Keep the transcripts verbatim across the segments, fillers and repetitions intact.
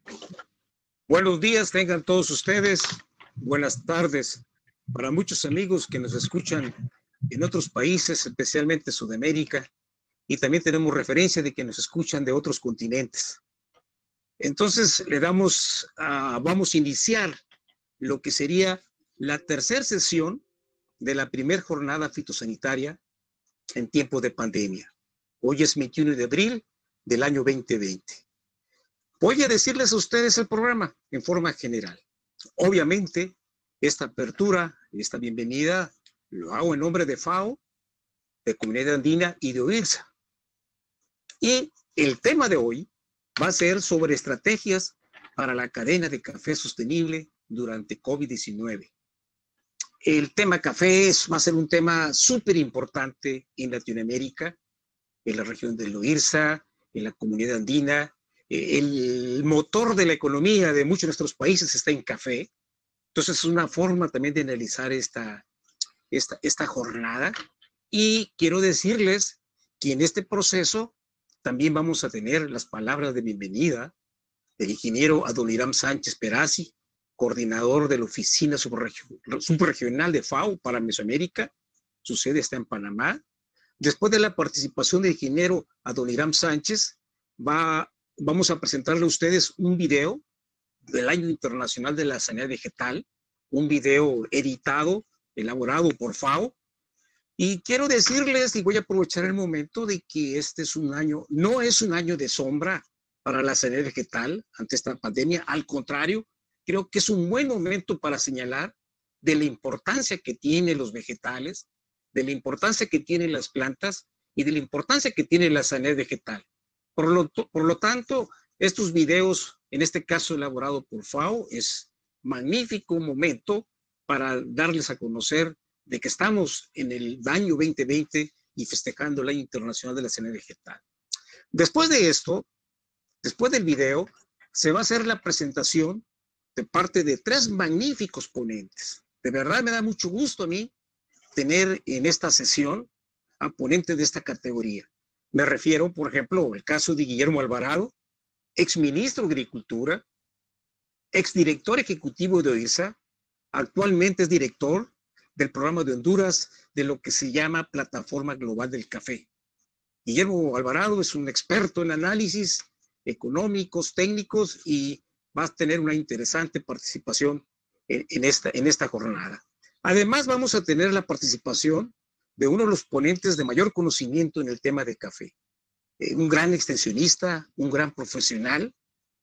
Buenos días, tengan todos ustedes. Buenas tardes para muchos amigos que nos escuchan en otros países, especialmente Sudamérica, y también tenemos referencia de que nos escuchan de otros continentes. Entonces, le damos, uh, vamos a iniciar lo que sería la tercera sesión de la primera jornada fitosanitaria en tiempo de pandemia. Hoy es veintiuno de abril del año veinte veinte. Voy a decirles a ustedes el programa en forma general. Obviamente, esta apertura, esta bienvenida, lo hago en nombre de FAO, de Comunidad Andina y de OIRSA. Y el tema de hoy va a ser sobre estrategias para la cadena de café sostenible durante COVID diecinueve. El tema café es, va a ser un tema súper importante en Latinoamérica, en la región del OIRSA, en la Comunidad Andina. El motor de la economía de muchos de nuestros países está en café. Entonces es una forma también de analizar esta, esta, esta jornada. Y quiero decirles que en este proceso también vamos a tener las palabras de bienvenida del ingeniero Adoniram Sánchez Perazzi, coordinador de la Oficina Subregional de FAO para Mesoamérica. Su sede está en Panamá. Después de la participación del ingeniero Adoniram Sánchez, va, vamos a presentarle a ustedes un video del Año Internacional de la Sanidad Vegetal, un video editado, elaborado por FAO. Y quiero decirles, y voy a aprovechar el momento, de que este es un año, no es un año de sombra para la sanidad vegetal ante esta pandemia. Al contrario, creo que es un buen momento para señalar de la importancia que tienen los vegetales, de la importancia que tienen las plantas y de la importancia que tiene la sanidad vegetal. Por lo, por lo tanto, estos videos, en este caso elaborado por FAO, es magnífico momento para darles a conocer de que estamos en el año veinte veinte y festejando el Año Internacional de la Sanidad Vegetal. Después de esto, después del video, se va a hacer la presentación de parte de tres magníficos ponentes. De verdad me da mucho gusto a mí tener en esta sesión a ponentes de esta categoría. Me refiero, por ejemplo, al caso de Guillermo Alvarado, exministro de Agricultura, exdirector ejecutivo de OIRSA, actualmente es director del programa de Honduras de lo que se llama Plataforma Global del Café. Guillermo Alvarado es un experto en análisis económicos, técnicos, y va a tener una interesante participación en, en, esta, en esta jornada. Además, vamos a tener la participación de uno de los ponentes de mayor conocimiento en el tema de café. Eh, un gran extensionista, un gran profesional,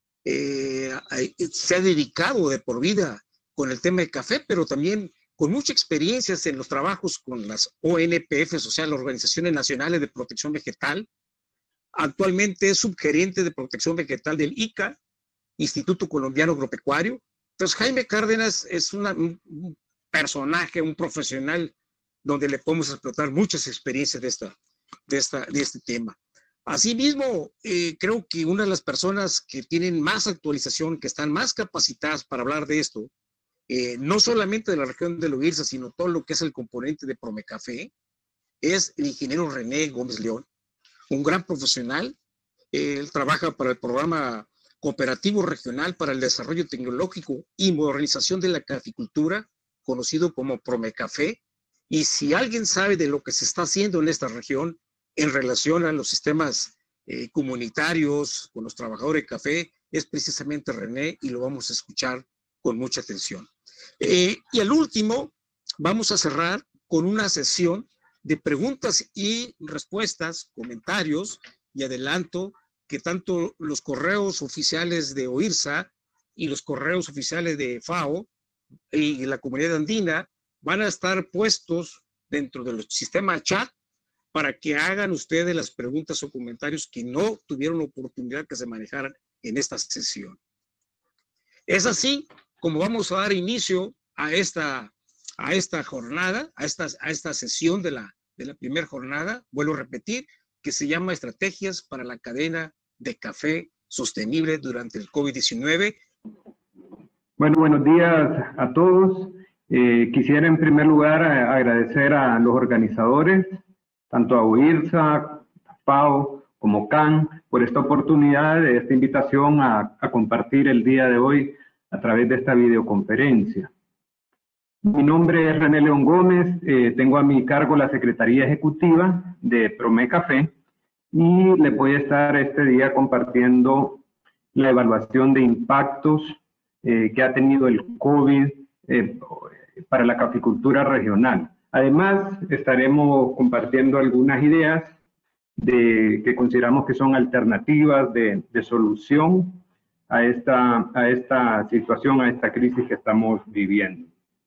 eh, se ha dedicado de por vida con el tema de café, pero también con mucha experiencia en los trabajos con las O N P F, o sea, las Organizaciones Nacionales de Protección Vegetal. Actualmente es subgerente de Protección Vegetal del I C A, Instituto Colombiano Agropecuario. Entonces, Jaime Cárdenas es una, un personaje, un profesional donde le podemos explotar muchas experiencias de, esta, de, esta, de este tema. Asimismo, eh, creo que una de las personas que tienen más actualización, que están más capacitadas para hablar de esto, eh, no solamente de la región de OIRSA, sino todo lo que es el componente de Promecafé, es el ingeniero René Gómez León, un gran profesional. Eh, él trabaja para el programa Cooperativo Regional para el Desarrollo Tecnológico y Modernización de la Caficultura, conocido como Promecafé. Y si alguien sabe de lo que se está haciendo en esta región en relación a los sistemas eh, comunitarios con los trabajadores de café, es precisamente René, y lo vamos a escuchar con mucha atención. Eh, y al último, vamos a cerrar con una sesión de preguntas y respuestas, comentarios, y adelanto que tanto los correos oficiales de OIRSA y los correos oficiales de FAO y la Comunidad Andina van a estar puestos dentro del sistema chat para que hagan ustedes las preguntas o comentarios que no tuvieron oportunidad que se manejaran en esta sesión. Es así como vamos a dar inicio a esta, a esta jornada, a esta, a esta sesión de la, de la primera jornada, vuelvo a repetir, que se llama Estrategias para la Cadena de Café Sostenible durante el COVID diecinueve. Bueno, buenos días a todos. Eh, quisiera en primer lugar agradecer a los organizadores, tanto a OIRSA, a FAO, como C A N, por esta oportunidad, de esta invitación a, a compartir el día de hoy a través de esta videoconferencia. Mi nombre es René León Gómez, eh, tengo a mi cargo la Secretaría Ejecutiva de Promecafé y les voy a estar este día compartiendo la evaluación de impactos eh, que ha tenido el COVID eh, para la caficultura regional. Además, estaremos compartiendo algunas ideas de, que consideramos que son alternativas de, de solución a esta, a esta situación, a esta crisis que estamos viviendo.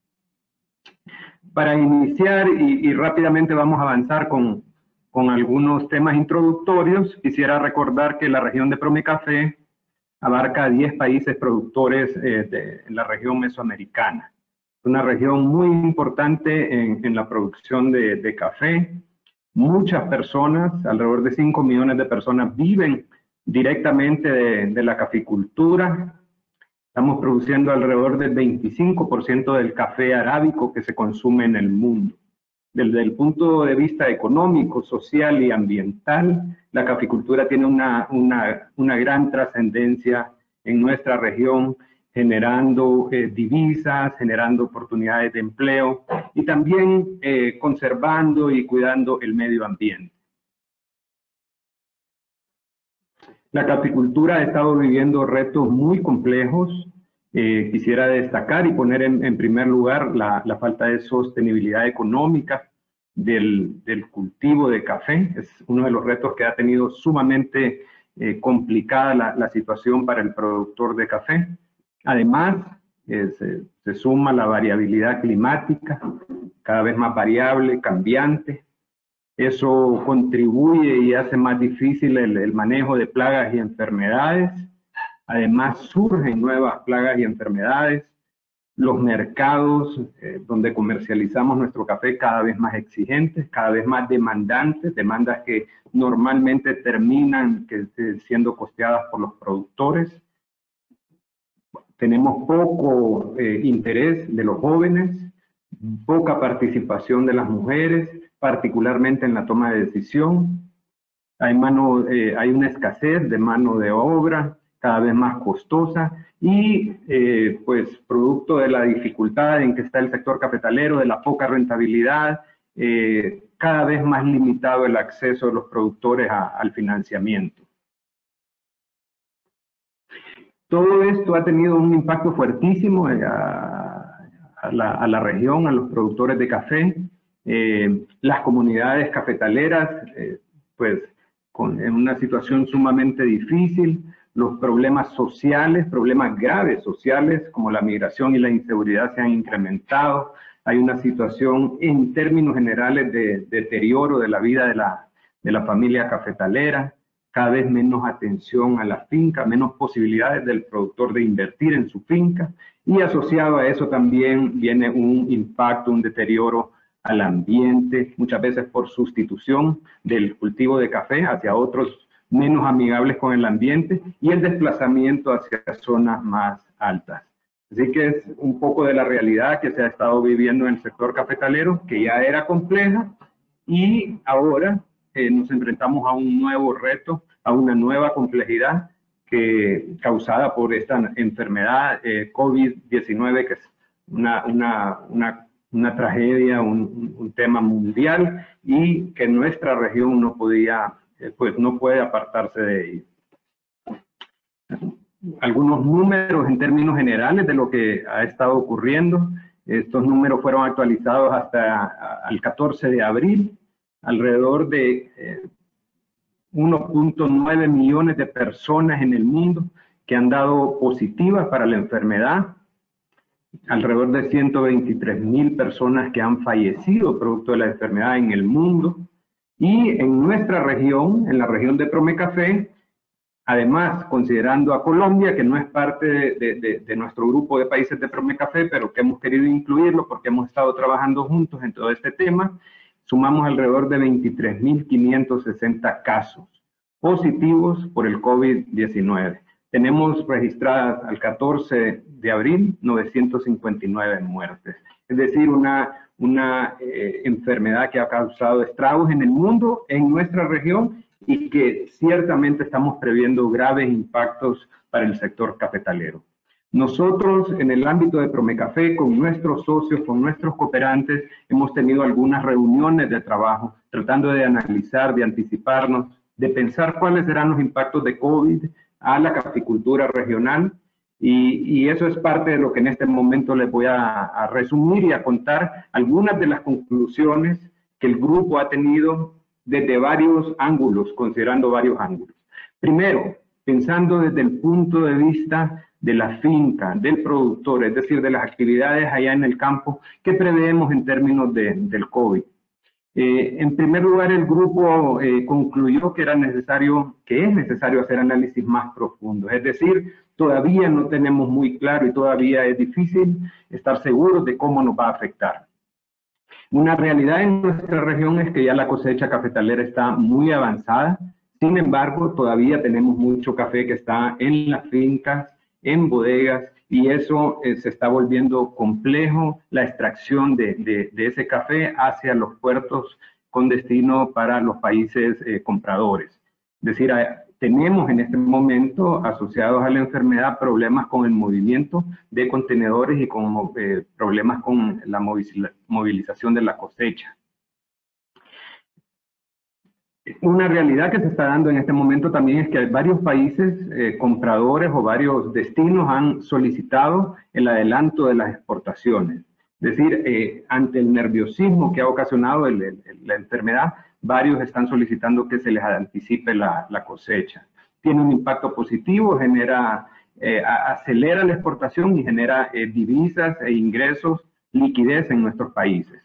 Para iniciar, y, y rápidamente vamos a avanzar con, con algunos temas introductorios, quisiera recordar que la región de Promecafé abarca diez países productores eh, de, en la región mesoamericana. Una región muy importante en, en la producción de, de café. Muchas personas, alrededor de cinco millones de personas, viven directamente de, de la caficultura. Estamos produciendo alrededor del veinticinco por ciento del café arábico que se consume en el mundo. Desde el punto de vista económico, social y ambiental, la caficultura tiene una, una, una gran trascendencia en nuestra región, generando eh, divisas, generando oportunidades de empleo y también eh, conservando y cuidando el medio ambiente. La caficultura ha estado viviendo retos muy complejos. Eh, quisiera destacar y poner en, en primer lugar la, la falta de sostenibilidad económica del, del cultivo de café. Es uno de los retos que ha tenido sumamente eh, complicada la, la situación para el productor de café. Además, eh, se, se suma la variabilidad climática, cada vez más variable, cambiante. Eso contribuye y hace más difícil el, el manejo de plagas y enfermedades. Además, surgen nuevas plagas y enfermedades. Los mercados eh, donde comercializamos nuestro café cada vez más exigentes, cada vez más demandantes, demandas que normalmente terminan que, eh, siendo costeadas por los productores. Tenemos poco eh, interés de los jóvenes, poca participación de las mujeres, particularmente en la toma de decisión. Hay, mano, eh, hay una escasez de mano de obra, cada vez más costosa y eh, pues producto de la dificultad en que está el sector cafetalero, de la poca rentabilidad, eh, cada vez más limitado el acceso de los productores a, al financiamiento. Todo esto ha tenido un impacto fuertísimo a, a, la, a la región, a los productores de café. Eh, las comunidades cafetaleras, eh, pues con, en una situación sumamente difícil. Los problemas sociales, problemas graves sociales, como la migración y la inseguridad se han incrementado. Hay una situación en términos generales de, de deterioro de la vida de la, de la familia cafetalera. Cada vez menos atención a la finca, menos posibilidades del productor de invertir en su finca. Y asociado a eso también viene un impacto, un deterioro al ambiente, muchas veces por sustitución del cultivo de café hacia otros menos amigables con el ambiente y el desplazamiento hacia zonas más altas. Así que es un poco de la realidad que se ha estado viviendo en el sector cafetalero, que ya era compleja, y ahora eh, nos enfrentamos a un nuevo reto, a una nueva complejidad que, causada por esta enfermedad eh, COVID diecinueve, que es una, una, una, una tragedia, un, un tema mundial y que nuestra región no podía pues no puede apartarse de ello. Algunos números en términos generales de lo que ha estado ocurriendo. Estos números fueron actualizados hasta el catorce de abril. Alrededor de eh, uno punto nueve millones de personas en el mundo que han dado positivas para la enfermedad. Alrededor de ciento veintitrés mil personas que han fallecido producto de la enfermedad en el mundo. Y en nuestra región, en la región de Promecafé, además, considerando a Colombia, que no es parte de, de, de, de nuestro grupo de países de Promecafé, pero que hemos querido incluirlo porque hemos estado trabajando juntos en todo este tema, sumamos alrededor de veintitrés mil quinientos sesenta casos positivos por el COVID diecinueve. Tenemos registradas al catorce de abril novecientas cincuenta y nueve muertes. Es decir, una, una eh, enfermedad que ha causado estragos en el mundo, en nuestra región y que ciertamente estamos previendo graves impactos para el sector cafetalero. Nosotros, en el ámbito de Promecafé, con nuestros socios, con nuestros cooperantes, hemos tenido algunas reuniones de trabajo tratando de analizar, de anticiparnos, de pensar cuáles serán los impactos de COVID a la caficultura regional. Y, y eso es parte de lo que en este momento les voy a, a resumir y a contar algunas de las conclusiones que el grupo ha tenido desde varios ángulos, considerando varios ángulos. Primero, pensando desde el punto de vista de la finca, del productor, es decir, de las actividades allá en el campo, ¿qué preveemos en términos de, del COVID? Eh, en primer lugar, el grupo eh, concluyó que era necesario, que es necesario hacer análisis más profundos, es decir, todavía no tenemos muy claro y todavía es difícil estar seguros de cómo nos va a afectar. Una realidad en nuestra región es que ya la cosecha cafetalera está muy avanzada, sin embargo, todavía tenemos mucho café que está en las fincas, en bodegas, y eso eh, se está volviendo complejo, la extracción de, de, de ese café hacia los puertos con destino para los países eh, compradores. Es decir, hay, tenemos en este momento asociados a la enfermedad problemas con el movimiento de contenedores y con eh, problemas con la movilización de la cosecha. Una realidad que se está dando en este momento también es que varios países eh, compradores o varios destinos han solicitado el adelanto de las exportaciones. Es decir, eh, ante el nerviosismo que ha ocasionado el, el, la enfermedad, varios están solicitando que se les anticipe la, la cosecha. Tiene un impacto positivo, genera, eh, acelera la exportación y genera eh, divisas e ingresos, liquidez en nuestros países.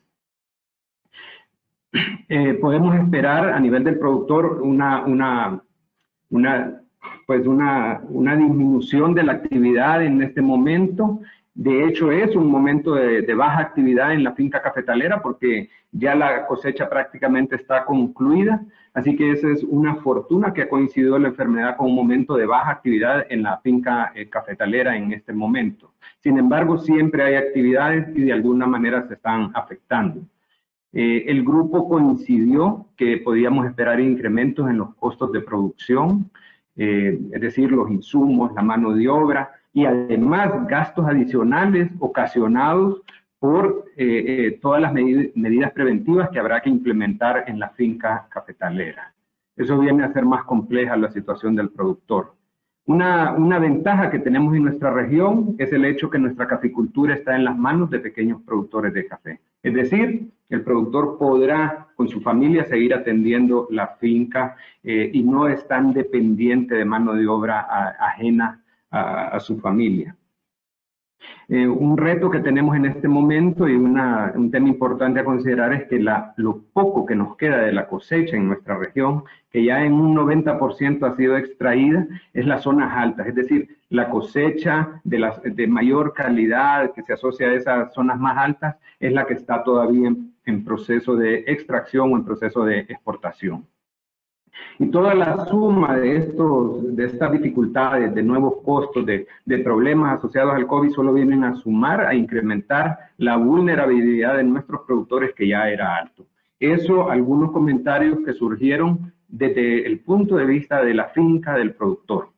Eh, podemos esperar a nivel del productor una, una, una, pues una, una disminución de la actividad en este momento. De hecho, es un momento de, de baja actividad en la finca cafetalera porque ya la cosecha prácticamente está concluida. Así que esa es una fortuna que ha coincidido la enfermedad con un momento de baja actividad en la finca eh, cafetalera en este momento. Sin embargo, siempre hay actividades y de alguna manera se están afectando. Eh, el grupo coincidió que podíamos esperar incrementos en los costos de producción, eh, es decir, los insumos, la mano de obra y además gastos adicionales ocasionados por eh, eh, todas las medid medidas preventivas que habrá que implementar en la finca cafetalera. Eso viene a ser más compleja la situación del productor. Una, una ventaja que tenemos en nuestra región es el hecho que nuestra caficultura está en las manos de pequeños productores de café. Es decir, el productor podrá con su familia seguir atendiendo la finca eh, y no es tan dependiente de mano de obra a, ajena a, a su familia. Eh, un reto que tenemos en este momento y una, un tema importante a considerar es que la, lo poco que nos queda de la cosecha en nuestra región, que ya en un noventa por ciento ha sido extraída, es las zonas altas, es decir, la cosecha de, las, de mayor calidad que se asocia a esas zonas más altas es la que está todavía en, en proceso de extracción o en proceso de exportación. Y toda la suma de, estos, de estas dificultades, de nuevos costos, de, de problemas asociados al COVID solo vienen a sumar, a incrementar la vulnerabilidad de nuestros productores que ya era alto. Eso, algunos comentarios que surgieron desde el punto de vista de la finca del productor.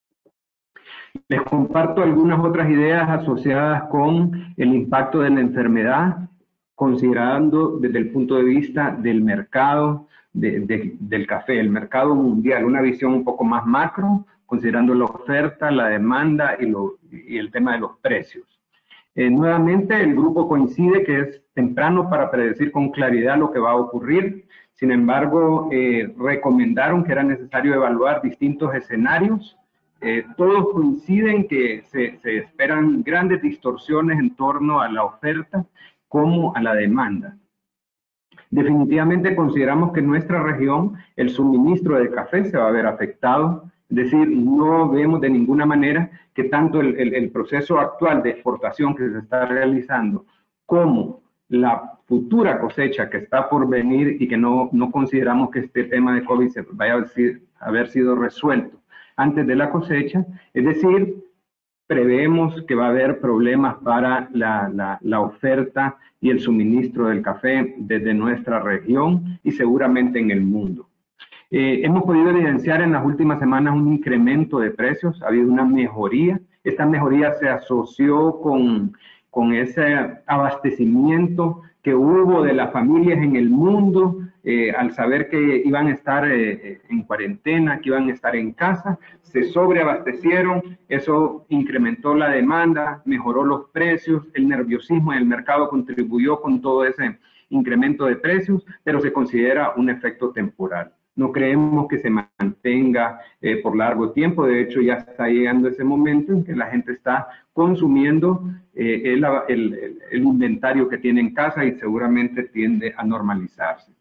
Les comparto algunas otras ideas asociadas con el impacto de la enfermedad, considerando desde el punto de vista del mercado, De, de, del café, el mercado mundial, una visión un poco más macro, considerando la oferta, la demanda y, lo, y el tema de los precios. Eh, nuevamente, el grupo coincide que es temprano para predecir con claridad lo que va a ocurrir. Sin embargo, eh, recomendaron que era necesario evaluar distintos escenarios. Eh, todos coinciden que se, se esperan grandes distorsiones en torno a la oferta como a la demanda. Definitivamente consideramos que en nuestra región el suministro de café se va a ver afectado, es decir, no vemos de ninguna manera que tanto el, el, el proceso actual de exportación que se está realizando como la futura cosecha que está por venir y que no, no consideramos que este tema de COVID se vaya a haber sido resuelto antes de la cosecha, es decir, prevemos que va a haber problemas para la, la, la oferta y el suministro del café desde nuestra región y seguramente en el mundo. Eh, hemos podido evidenciar en las últimas semanas un incremento de precios, ha habido una mejoría. Esta mejoría se asoció con, con ese abastecimiento que hubo de las familias en el mundo, eh, al saber que iban a estar eh, en cuarentena, que iban a estar en casa, se sobreabastecieron, eso incrementó la demanda, mejoró los precios, el nerviosismo en el mercado contribuyó con todo ese incremento de precios, pero se considera un efecto temporal. No creemos que se mantenga eh, por largo tiempo. De hecho, ya está llegando ese momento en que la gente está consumiendo eh, el, el, el inventario que tiene en casa y seguramente tiende a normalizarse.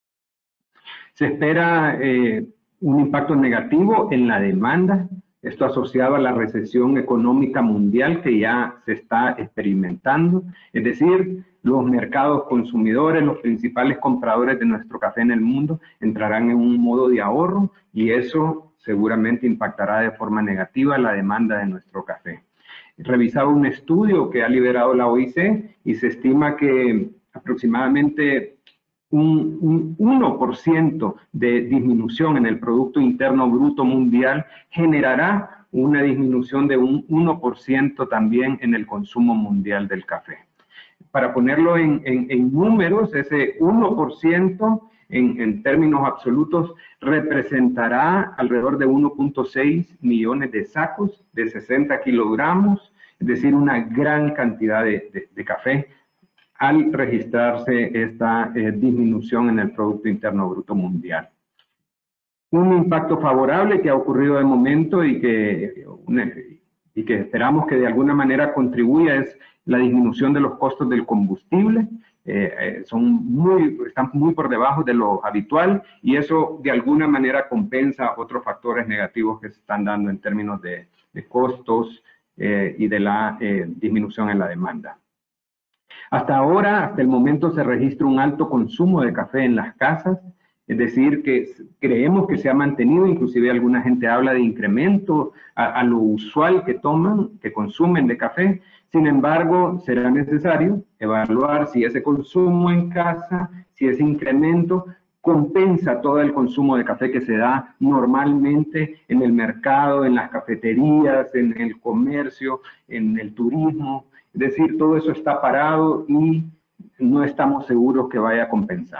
Se espera eh, un impacto negativo en la demanda, esto asociado a la recesión económica mundial que ya se está experimentando, es decir, los mercados consumidores, los principales compradores de nuestro café en el mundo entrarán en un modo de ahorro y eso seguramente impactará de forma negativa la demanda de nuestro café. Revisaba un estudio que ha liberado la O I C y se estima que aproximadamente un, un uno por ciento de disminución en el Producto Interno Bruto Mundial generará una disminución de un uno por ciento también en el consumo mundial del café. Para ponerlo en, en, en números, ese uno por ciento en, en términos absolutos representará alrededor de uno punto seis millones de sacos de sesenta kilogramos, es decir, una gran cantidad de, de, de café al registrarse esta eh, disminución en el Producto Interno Bruto Mundial. Un impacto favorable que ha ocurrido de momento y que, y que esperamos que de alguna manera contribuya es la disminución de los costos del combustible. Eh, eh, son muy, están muy por debajo de lo habitual y eso de alguna manera compensa otros factores negativos que se están dando en términos de, de costos eh, y de la eh, disminución en la demanda. Hasta ahora, hasta el momento, se registra un alto consumo de café en las casas, es decir, que creemos que se ha mantenido, inclusive alguna gente habla de incremento a, a lo usual que toman, que consumen de café. Sin embargo, será necesario evaluar si ese consumo en casa, si ese incremento compensa todo el consumo de café que se da normalmente en el mercado, en las cafeterías, en el comercio, en el turismo. Es decir, todo eso está parado y no estamos seguros que vaya a compensar.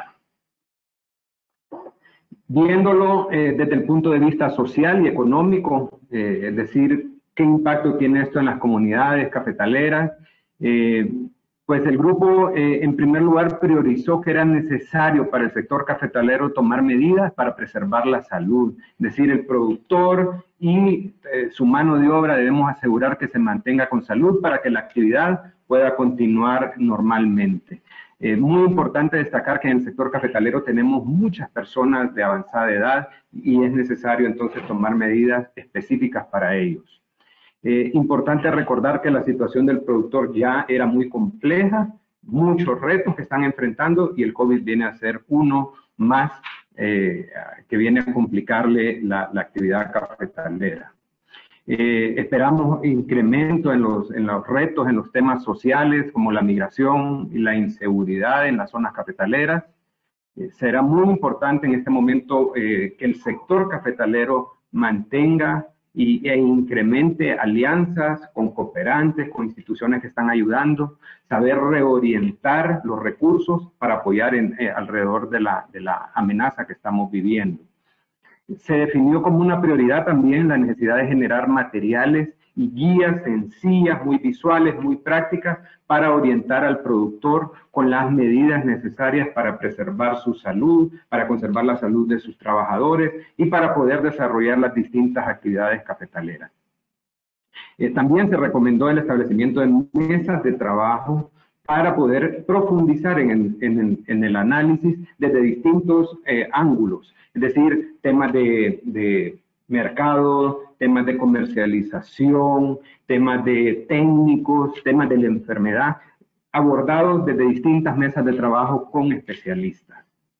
Viéndolo eh, desde el punto de vista social y económico, eh, es decir, qué impacto tiene esto en las comunidades cafetaleras, eh, pues el grupo eh, en primer lugar priorizó que era necesario para el sector cafetalero tomar medidas para preservar la salud, es decir, el productor y eh, su mano de obra debemos asegurar que se mantenga con salud para que la actividad pueda continuar normalmente. Eh, muy importante destacar que en el sector cafetalero tenemos muchas personas de avanzada edad y es necesario entonces tomar medidas específicas para ellos. Eh, importante recordar que la situación del productor ya era muy compleja, muchos retos que están enfrentando y el COVID viene a ser uno más eh, que viene a complicarle la, la actividad cafetalera. Eh, esperamos incremento en los, en los retos, en los temas sociales como la migración y la inseguridad en las zonas cafetaleras. Eh, será muy importante en este momento eh, que el sector cafetalero mantenga y, e incremente alianzas con cooperantes, con instituciones que están ayudando, saber reorientar los recursos para apoyar en, eh, alrededor de la, de la amenaza que estamos viviendo. Se definió como una prioridad también la necesidad de generar materiales y guías sencillas, muy visuales, muy prácticas, para orientar al productor con las medidas necesarias para preservar su salud, para conservar la salud de sus trabajadores y para poder desarrollar las distintas actividades cafetaleras. Eh, también se recomendó el establecimiento de mesas de trabajo para poder profundizar en el, en el, en el análisis desde distintos eh, ángulos, es decir, temas de, de mercado, temas de comercialización, temas de técnicos, temas de la enfermedad, abordados desde distintas mesas de trabajo con especialistas.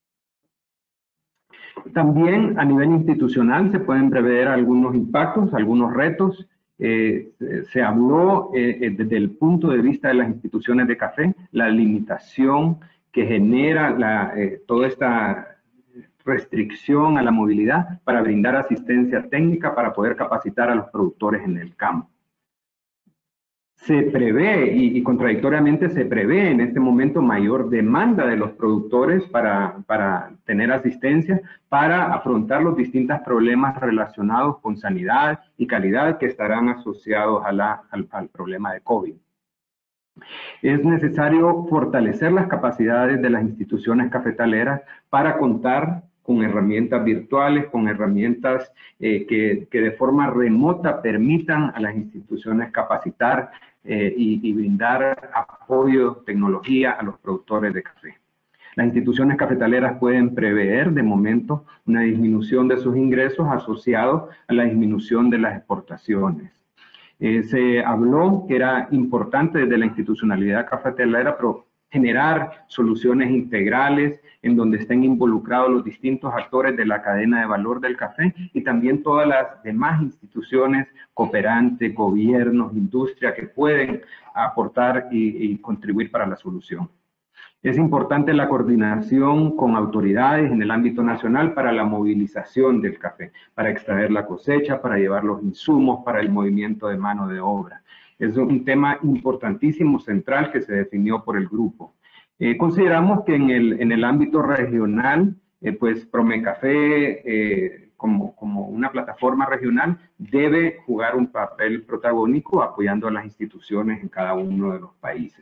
También a nivel institucional se pueden prever algunos impactos, algunos retos. Eh, se habló eh, desde el punto de vista de las instituciones de café, la limitación que genera la, eh, toda esta restricción a la movilidad para brindar asistencia técnica para poder capacitar a los productores en el campo. Se prevé, y, y contradictoriamente se prevé en este momento mayor demanda de los productores para, para tener asistencia, para afrontar los distintos problemas relacionados con sanidad y calidad que estarán asociados a la, al, al problema de COVID. Es necesario fortalecer las capacidades de las instituciones cafetaleras para contar con herramientas virtuales, con herramientas eh, que, que de forma remota permitan a las instituciones capacitar eh, y, y brindar apoyo, tecnología a los productores de café. Las instituciones cafetaleras pueden prever de momento una disminución de sus ingresos asociados a la disminución de las exportaciones. Eh, se habló que era importante desde la institucionalidad cafetalera pero generar soluciones integrales en donde estén involucrados los distintos actores de la cadena de valor del café y también todas las demás instituciones, cooperantes, gobiernos, industria que pueden aportar y, y contribuir para la solución. Es importante la coordinación con autoridades en el ámbito nacional para la movilización del café, para extraer la cosecha, para llevar los insumos, para el movimiento de mano de obra. Es un tema importantísimo, central, que se definió por el grupo. Eh, consideramos que en el, en el ámbito regional, eh, pues Promecafé, eh, como, como una plataforma regional, debe jugar un papel protagónico apoyando a las instituciones en cada uno de los países.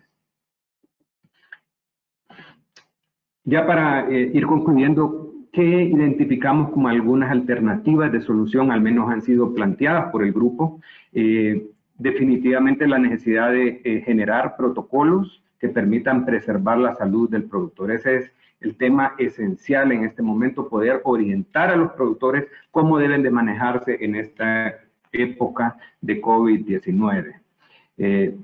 Ya para eh, ir concluyendo, ¿qué identificamos como algunas alternativas de solución? Al menos han sido planteadas por el grupo. Eh, definitivamente la necesidad de eh, generar protocolos que permitan preservar la salud del productor. Ese es el tema esencial en este momento, poder orientar a los productores cómo deben de manejarse en esta época de COVID diecinueve. Eh,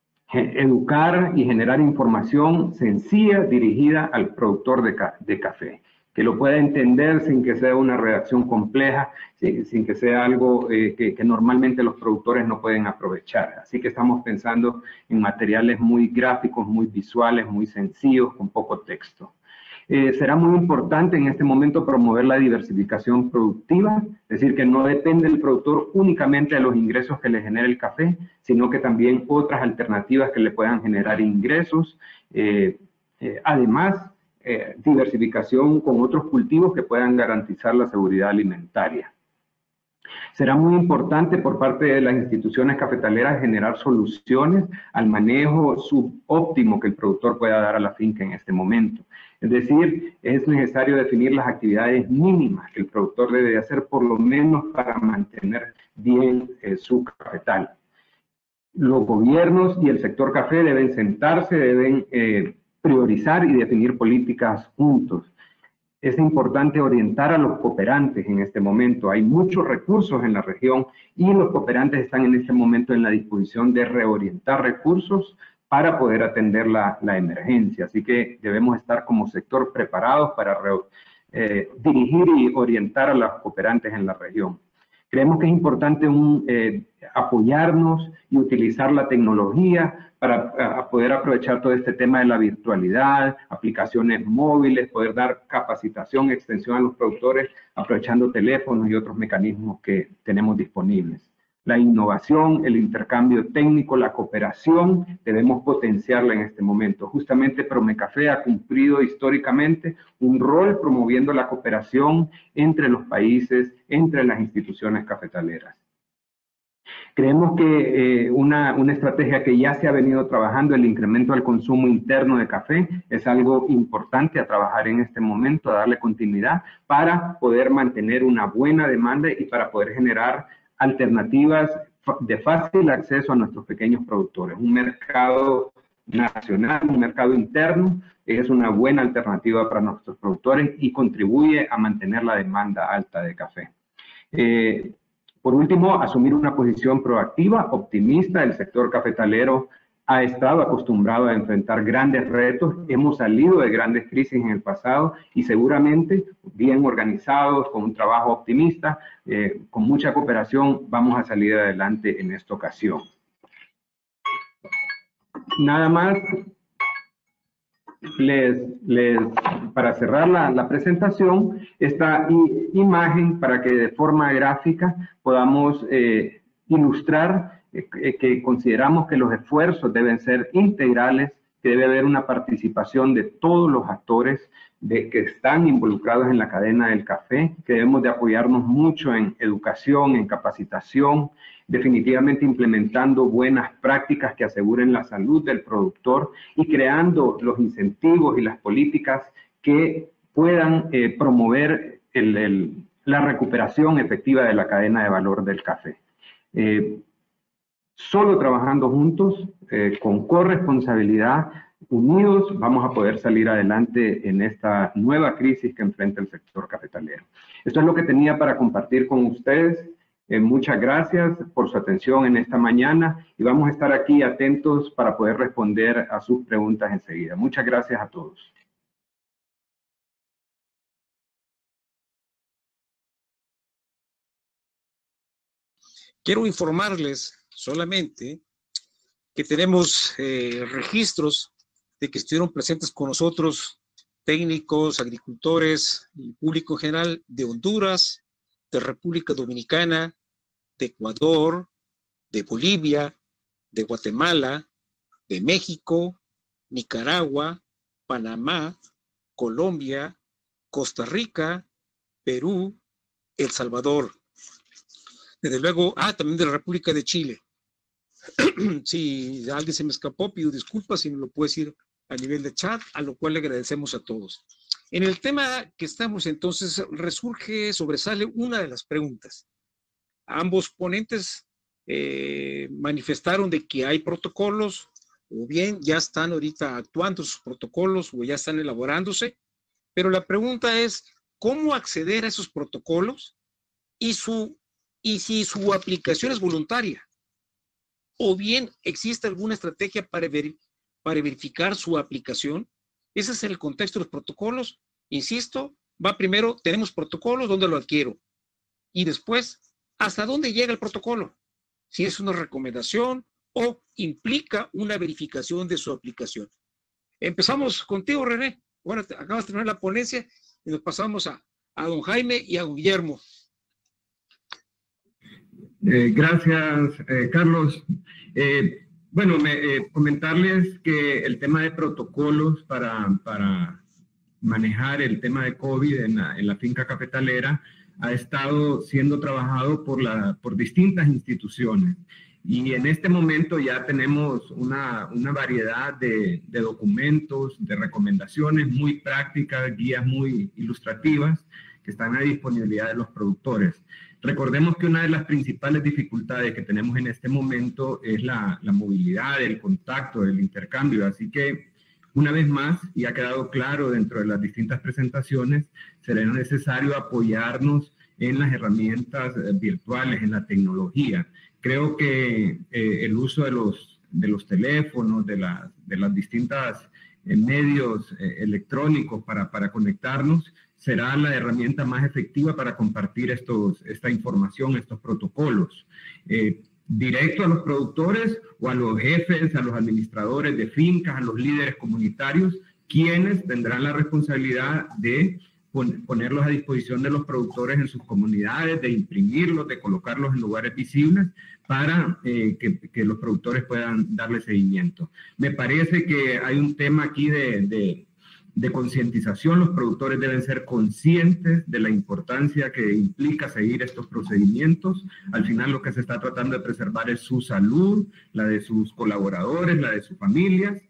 Educar y generar información sencilla dirigida al productor de, ca de café, que lo pueda entender sin que sea una redacción compleja, sin, sin que sea algo eh, que, que normalmente los productores no pueden aprovechar. Así que estamos pensando en materiales muy gráficos, muy visuales, muy sencillos, con poco texto. Eh, será muy importante en este momento promover la diversificación productiva, es decir, que no depende el productor únicamente de los ingresos que le genera el café, sino que también otras alternativas que le puedan generar ingresos. Eh, eh, además, eh, diversificación con otros cultivos que puedan garantizar la seguridad alimentaria. Será muy importante por parte de las instituciones cafetaleras generar soluciones al manejo subóptimo que el productor pueda dar a la finca en este momento. Es decir, es necesario definir las actividades mínimas que el productor debe hacer por lo menos para mantener bien eh, su cafetal. Los gobiernos y el sector café deben sentarse, deben eh, priorizar y definir políticas juntos. Es importante orientar a los cooperantes en este momento. Hay muchos recursos en la región y los cooperantes están en este momento en la disposición de reorientar recursos para poder atender la, la emergencia. Así que debemos estar como sector preparados para re, eh, dirigir y orientar a los cooperantes en la región. Creemos que es importante un, eh, apoyarnos y utilizar la tecnología para a poder aprovechar todo este tema de la virtualidad, aplicaciones móviles, poder dar capacitación, extensión a los productores, aprovechando teléfonos y otros mecanismos que tenemos disponibles. La innovación, el intercambio técnico, la cooperación, debemos potenciarla en este momento. Justamente Promecafé ha cumplido históricamente un rol promoviendo la cooperación entre los países, entre las instituciones cafetaleras. Creemos que eh, una, una estrategia que ya se ha venido trabajando, el incremento del consumo interno de café, es algo importante a trabajar en este momento, a darle continuidad para poder mantener una buena demanda y para poder generar alternativas de fácil acceso a nuestros pequeños productores. Un mercado nacional, un mercado interno, es una buena alternativa para nuestros productores y contribuye a mantener la demanda alta de café. Eh, por último, asumir una posición proactiva, optimista. El sector cafetalero ha estado acostumbrado a enfrentar grandes retos, hemos salido de grandes crisis en el pasado y seguramente bien organizados, con un trabajo optimista, eh, con mucha cooperación, vamos a salir adelante en esta ocasión. Nada más, les, les para cerrar la, la presentación, esta i, imagen para que de forma gráfica podamos eh, ilustrar eh, que consideramos que los esfuerzos deben ser integrales, que debe haber una participación de todos los actores de, que están involucrados en la cadena del café, que debemos de apoyarnos mucho en educación, en capacitación, definitivamente implementando buenas prácticas que aseguren la salud del productor y creando los incentivos y las políticas que puedan eh, promover el, el, la recuperación efectiva de la cadena de valor del café. Eh, Solo trabajando juntos, eh, con corresponsabilidad, unidos, vamos a poder salir adelante en esta nueva crisis que enfrenta el sector cafetalero. Esto es lo que tenía para compartir con ustedes. Eh, muchas gracias por su atención en esta mañana y vamos a estar aquí atentos para poder responder a sus preguntas enseguida. Muchas gracias a todos. Quiero informarles solamente que tenemos eh, registros de que estuvieron presentes con nosotros técnicos, agricultores y público en general de Honduras, de República Dominicana, de Ecuador, de Bolivia, de Guatemala, de México, Nicaragua, Panamá, Colombia, Costa Rica, Perú, El Salvador. Desde luego, ah, también de la República de Chile. Si alguien se me escapó, pido disculpas si me lo puede decir a nivel de chat, a lo cual le agradecemos a todos. En el tema que estamos entonces, resurge, sobresale una de las preguntas. Ambos ponentes eh, manifestaron de que hay protocolos, o bien ya están ahorita actuando sus protocolos, o ya están elaborándose, pero la pregunta es, ¿cómo acceder a esos protocolos y, su, y si su aplicación es voluntaria? O bien existe alguna estrategia para, ver, para verificar su aplicación. Ese es el contexto de los protocolos. Insisto, va primero, tenemos protocolos, ¿dónde lo adquiero? Y después, ¿hasta dónde llega el protocolo? Si es una recomendación o implica una verificación de su aplicación. Empezamos contigo, René. Bueno, acabas de tener la ponencia y nos pasamos a, a don Jaime y a don Guillermo. Eh, gracias, eh, Carlos. Eh, bueno, me, eh, comentarles que el tema de protocolos para, para manejar el tema de COVID en la, en la finca cafetalera ha estado siendo trabajado por, la, por distintas instituciones. Y en este momento ya tenemos una, una variedad de, de documentos, de recomendaciones muy prácticas, guías muy ilustrativas que están a disponibilidad de los productores. Recordemos que una de las principales dificultades que tenemos en este momento es la, la movilidad, el contacto, el intercambio. Así que, una vez más, y ha quedado claro dentro de las distintas presentaciones, será necesario apoyarnos en las herramientas virtuales, en la tecnología. Creo que eh, el uso de los, de los teléfonos, de, la, de las distintas eh, medios eh, electrónicos para, para conectarnos, será la herramienta más efectiva para compartir estos, esta información, estos protocolos. Eh, directo a los productores o a los jefes, a los administradores de fincas, a los líderes comunitarios, quienes tendrán la responsabilidad de pon, ponerlos a disposición de los productores en sus comunidades, de imprimirlos, de colocarlos en lugares visibles para eh, que, que los productores puedan darle seguimiento. Me parece que hay un tema aquí de... de de concientización. Los productores deben ser conscientes de la importancia que implica seguir estos procedimientos. Al final lo que se está tratando de preservar es su salud, la de sus colaboradores, la de sus familias,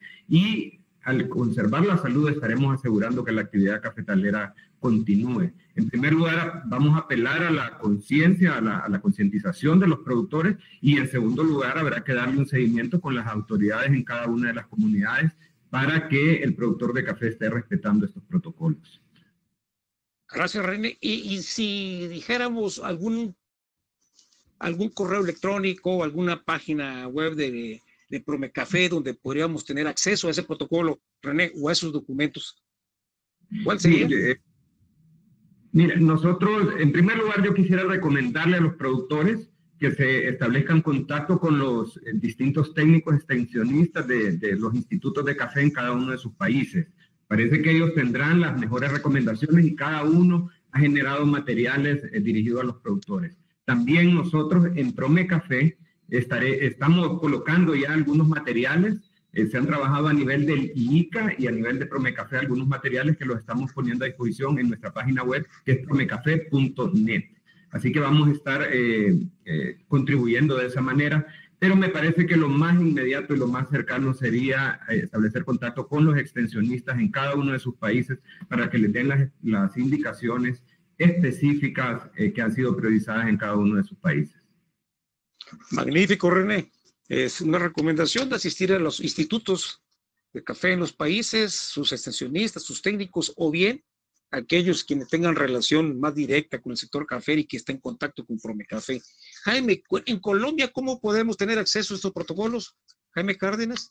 y al conservar la salud estaremos asegurando que la actividad cafetalera continúe. En primer lugar, vamos a apelar a la conciencia, a la, a la concientización de los productores, y en segundo lugar habrá que darle un seguimiento con las autoridades en cada una de las comunidades para que el productor de café esté respetando estos protocolos. Gracias, René. Y, y si dijéramos algún, algún correo electrónico, alguna página web de, de Promecafé donde podríamos tener acceso a ese protocolo, René, o a esos documentos, ¿cuál sería? Sí, eh, mira, nosotros, en primer lugar, yo quisiera recomendarle a los productores que se establezcan contacto con los eh, distintos técnicos extensionistas de, de los institutos de café en cada uno de sus países. Parece que ellos tendrán las mejores recomendaciones y cada uno ha generado materiales eh, dirigidos a los productores. También nosotros en Promecafé estaré, estamos colocando ya algunos materiales, eh, se han trabajado a nivel del I I C A y a nivel de Promecafé algunos materiales que los estamos poniendo a disposición en nuestra página web, que es promecafé punto net. Así que vamos a estar eh, eh, contribuyendo de esa manera, pero me parece que lo más inmediato y lo más cercano sería eh, establecer contacto con los extensionistas en cada uno de sus países para que les den las, las indicaciones específicas eh, que han sido priorizadas en cada uno de sus países. Magnífico, René. Es una recomendación de asistir a los institutos de café en los países, sus extensionistas, sus técnicos, o bien aquellos quienes tengan relación más directa con el sector café y que estén en contacto con Promecafé. Jaime, en Colombia, ¿cómo podemos tener acceso a estos protocolos? Jaime Cárdenas.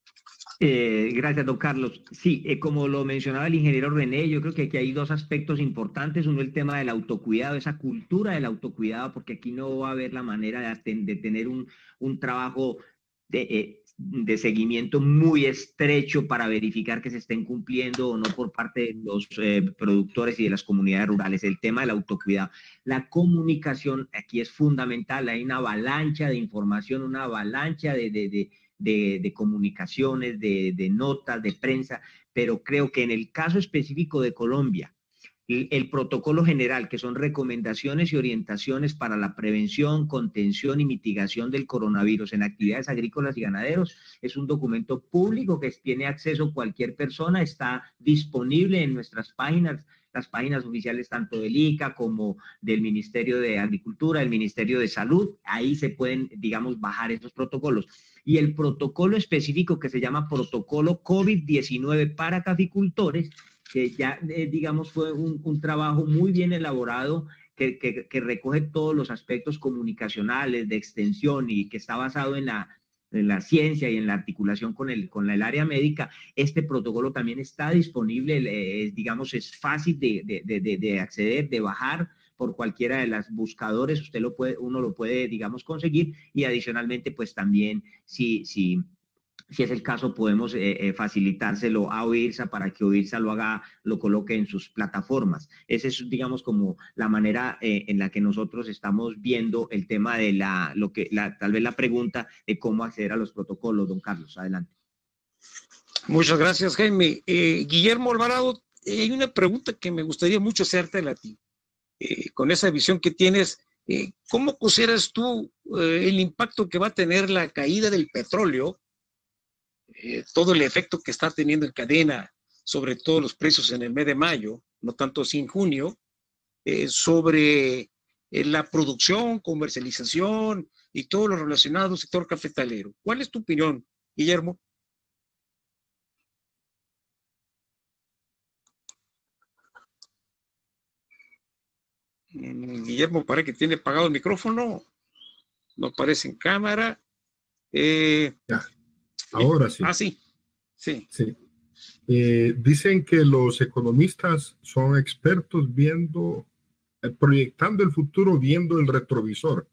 Eh, gracias, don Carlos. Sí, eh, como lo mencionaba el ingeniero René, yo creo que aquí hay dos aspectos importantes. Uno, el tema del autocuidado, esa cultura del autocuidado, porque aquí no va a haber la manera de, de tener un, un trabajo de, eh, de seguimiento muy estrecho para verificar que se estén cumpliendo o no por parte de los eh, productores y de las comunidades rurales. El tema del autocuidado. La comunicación aquí es fundamental. Hay una avalancha de información, una avalancha de... de, de De, de comunicaciones, de, de notas, de prensa, pero creo que en el caso específico de Colombia, el, el protocolo general, que son recomendaciones y orientaciones para la prevención, contención y mitigación del coronavirus en actividades agrícolas y ganaderos, es un documento público que tiene acceso cualquier persona, está disponible en nuestras páginas, las páginas oficiales tanto del I C A como del Ministerio de Agricultura, del Ministerio de Salud. Ahí se pueden, digamos, bajar esos protocolos. Y el protocolo específico que se llama Protocolo COVID diecinueve para caficultores, que ya, eh, digamos, fue un, un trabajo muy bien elaborado que, que, que recoge todos los aspectos comunicacionales, de extensión y que está basado en la, en la ciencia y en la articulación con el, con el área médica. Este protocolo también está disponible, eh, digamos, es fácil de, de, de, de acceder, de bajar por cualquiera de las buscadores, usted lo puede, uno lo puede, digamos, conseguir, y adicionalmente, pues también, si, si, si es el caso, podemos eh, eh, facilitárselo a OIRSA para que OIRSA lo haga, lo coloque en sus plataformas. Esa es, digamos, como la manera eh, en la que nosotros estamos viendo el tema de la, lo que, la, tal vez la pregunta de cómo acceder a los protocolos. Don Carlos, adelante. Muchas gracias, Jaime. Eh, Guillermo Alvarado, eh, hay una pregunta que me gustaría mucho hacerte a ti. Eh, con esa visión que tienes, eh, ¿cómo consideras tú eh, el impacto que va a tener la caída del petróleo, eh, todo el efecto que está teniendo en cadena, sobre todo los precios en el mes de mayo, no tanto así en junio, eh, sobre eh, la producción, comercialización y todo lo relacionado al sector cafetalero? ¿Cuál es tu opinión, Guillermo? Guillermo parece que tiene apagado el micrófono, no aparece en cámara. Eh, ya, ahora sí. Ah, sí, sí. sí. Eh, dicen que los economistas son expertos viendo, eh, proyectando el futuro, viendo el retrovisor.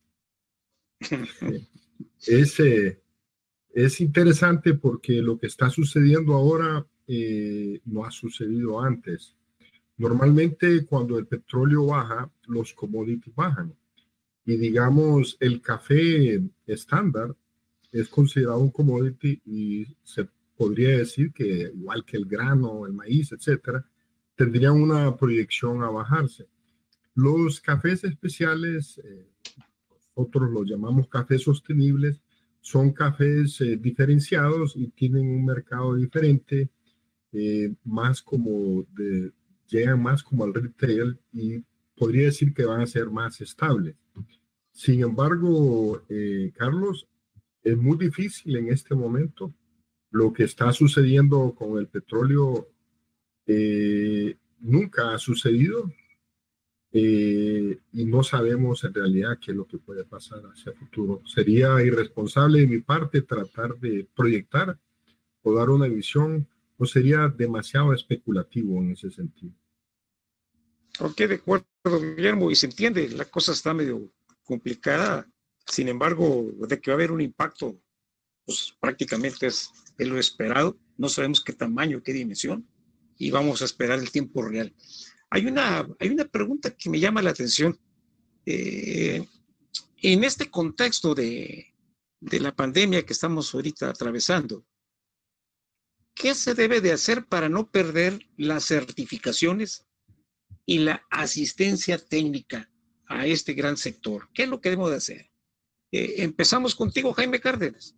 eh, es, eh, es interesante porque lo que está sucediendo ahora eh, no ha sucedido antes. Normalmente cuando el petróleo baja, los commodities bajan. Y digamos, el café estándar es considerado un commodity y se podría decir que igual que el grano, el maíz, etcétera, tendrían una proyección a bajarse. Los cafés especiales, eh, nosotros los llamamos cafés sostenibles, son cafés eh, diferenciados y tienen un mercado diferente, eh, más como de... llegan más como al retail y podría decir que van a ser más estables. Sin embargo, eh, Carlos, es muy difícil en este momento. Lo que está sucediendo con el petróleo eh, nunca ha sucedido eh, y no sabemos en realidad qué es lo que puede pasar hacia el futuro. Sería irresponsable de mi parte tratar de proyectar o dar una visión, o sería demasiado especulativo en ese sentido. Ok, de acuerdo, Guillermo, y se entiende, la cosa está medio complicada. Sin embargo, de que va a haber un impacto, pues prácticamente es es lo esperado. No sabemos qué tamaño, qué dimensión, y vamos a esperar el tiempo real. Hay una, hay una pregunta que me llama la atención. Eh, en este contexto de, de la pandemia que estamos ahorita atravesando, ¿qué se debe de hacer para no perder las certificaciones y la asistencia técnica a este gran sector? ¿Qué es lo que debemos de hacer? Eh, empezamos contigo, Jaime Cárdenas.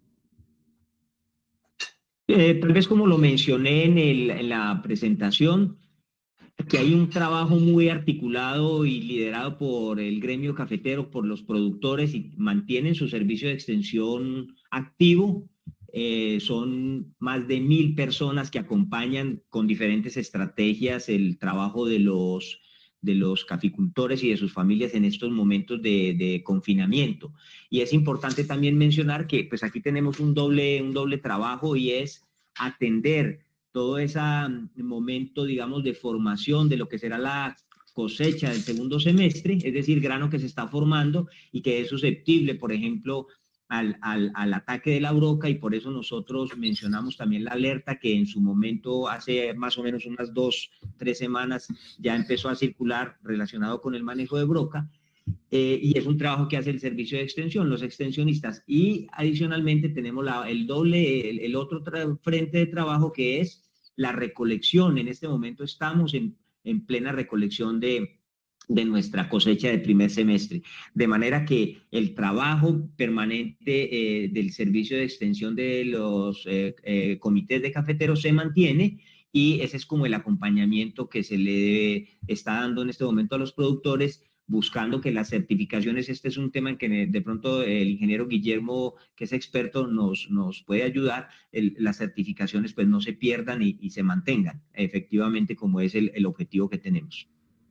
Eh, tal vez como lo mencioné en, el, en la presentación, que hay un trabajo muy articulado y liderado por el gremio cafetero, por los productores, y mantienen su servicio de extensión activo. Eh, son más de mil personas que acompañan con diferentes estrategias el trabajo de los, de los caficultores y de sus familias en estos momentos de, de confinamiento. Y es importante también mencionar que pues aquí tenemos un doble, un doble trabajo, y es atender todo ese momento, digamos, de formación de lo que será la cosecha del segundo semestre, es decir, grano que se está formando y que es susceptible, por ejemplo, al, al, al ataque de la broca, y por eso nosotros mencionamos también la alerta que en su momento, hace más o menos unas dos, tres semanas, ya empezó a circular relacionado con el manejo de broca. Eh, y es un trabajo que hace el servicio de extensión, los extensionistas, y adicionalmente tenemos la, el doble, el, el otro frente de trabajo, que es la recolección. En este momento estamos en, en plena recolección de, de nuestra cosecha del primer semestre, de manera que el trabajo permanente eh, del servicio de extensión de los eh, eh, comités de cafeteros se mantiene, y ese es como el acompañamiento que se le está dando en este momento a los productores, buscando que las certificaciones, este es un tema en que de pronto el ingeniero Guillermo, que es experto, nos, nos puede ayudar, el, las certificaciones pues no se pierdan y, y se mantengan efectivamente como es el, el objetivo que tenemos.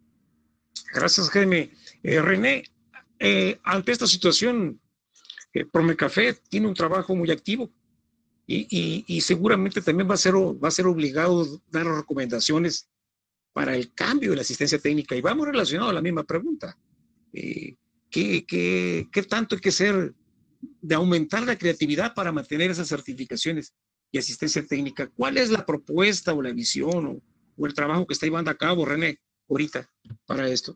Gracias, Jaime. Eh, René, eh, ante esta situación, eh, Promecafé tiene un trabajo muy activo y, y, y seguramente también va a ser, va a ser obligado dar recomendaciones para el cambio de la asistencia técnica, y vamos relacionado a la misma pregunta. Eh, ¿qué, qué, ¿Qué tanto hay que hacer de aumentar la creatividad para mantener esas certificaciones y asistencia técnica? ¿Cuál es la propuesta o la visión o, o el trabajo que está llevando a cabo, René, ahorita para esto?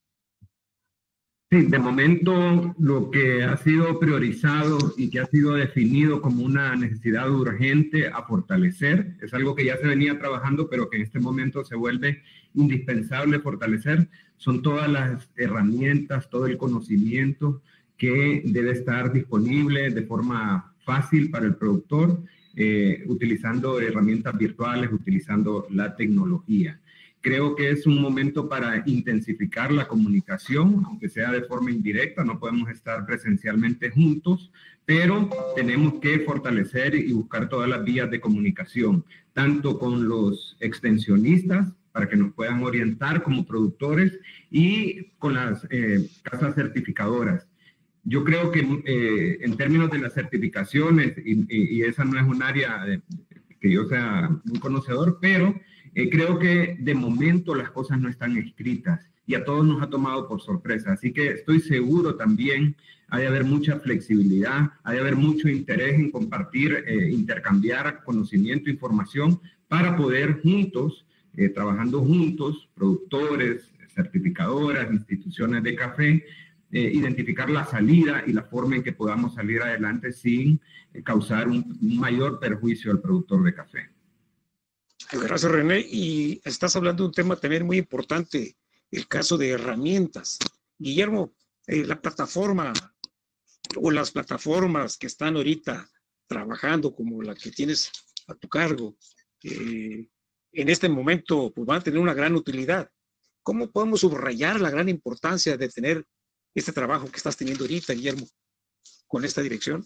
Sí, de momento lo que ha sido priorizado y que ha sido definido como una necesidad urgente a fortalecer, es algo que ya se venía trabajando, pero que en este momento se vuelve indispensable fortalecer, son todas las herramientas, todo el conocimiento que debe estar disponible de forma fácil para el productor, eh, utilizando herramientas virtuales, utilizando la tecnología. Creo que es un momento para intensificar la comunicación, aunque sea de forma indirecta, no podemos estar presencialmente juntos, pero tenemos que fortalecer y buscar todas las vías de comunicación, tanto con los extensionistas, para que nos puedan orientar como productores, y con las eh, casas certificadoras. Yo creo que eh, en términos de las certificaciones, y, y, y esa no es un área de, que yo sea muy conocedor, pero Eh, creo que de momento las cosas no están escritas y a todos nos ha tomado por sorpresa. Así que estoy seguro también ha de haber mucha flexibilidad, ha de haber mucho interés en compartir, eh, intercambiar conocimiento, información, para poder juntos, eh, trabajando juntos, productores, certificadoras, instituciones de café, eh, identificar la salida y la forma en que podamos salir adelante sin eh, causar un, un mayor perjuicio al productor de café. Gracias, René. Y estás hablando de un tema también muy importante, el caso de herramientas. Guillermo, eh, la plataforma o las plataformas que están ahorita trabajando, como la que tienes a tu cargo, eh, en este momento pues, van a tener una gran utilidad. ¿Cómo podemos subrayar la gran importancia de tener este trabajo que estás teniendo ahorita, Guillermo, con esta dirección?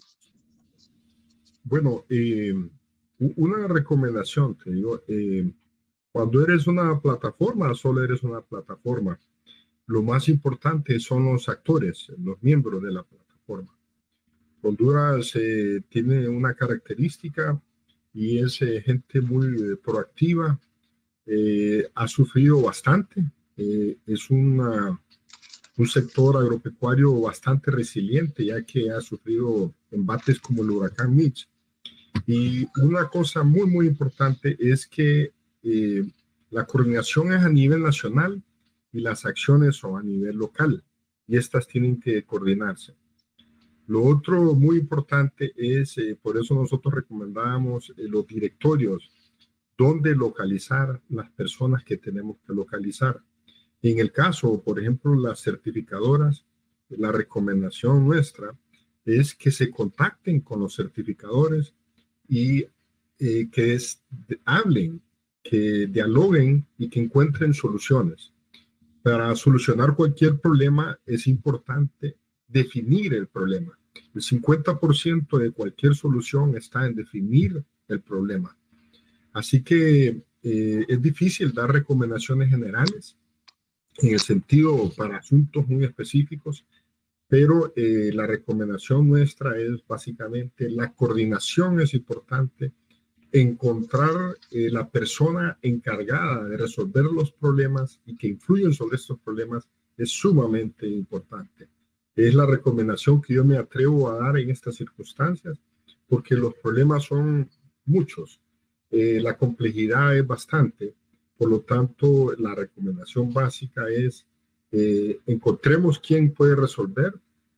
Bueno, eh... una recomendación, te digo, eh, cuando eres una plataforma, solo eres una plataforma. Lo más importante son los actores, los miembros de la plataforma. Honduras eh, tiene una característica y es eh, gente muy eh, proactiva, eh, ha sufrido bastante, eh, es una, un sector agropecuario bastante resiliente, ya que ha sufrido embates como el huracán Mitch. Y una cosa muy, muy importante es que eh, la coordinación es a nivel nacional y las acciones son a nivel local, y estas tienen que coordinarse. Lo otro muy importante es, eh, por eso nosotros recomendamos eh, los directorios, donde localizar las personas que tenemos que localizar. En el caso, por ejemplo, las certificadoras, la recomendación nuestra es que se contacten con los certificadores y eh, que es, hablen, que dialoguen y que encuentren soluciones. Para solucionar cualquier problema es importante definir el problema. El cincuenta por ciento de cualquier solución está en definir el problema. Así que eh, es difícil dar recomendaciones generales en el sentido para asuntos muy específicos, pero eh, la recomendación nuestra es básicamente la coordinación es importante, encontrar eh, la persona encargada de resolver los problemas y que influyen sobre estos problemas es sumamente importante. Es la recomendación que yo me atrevo a dar en estas circunstancias, porque los problemas son muchos, eh, la complejidad es bastante, por lo tanto la recomendación básica es eh, encontremos quién puede resolver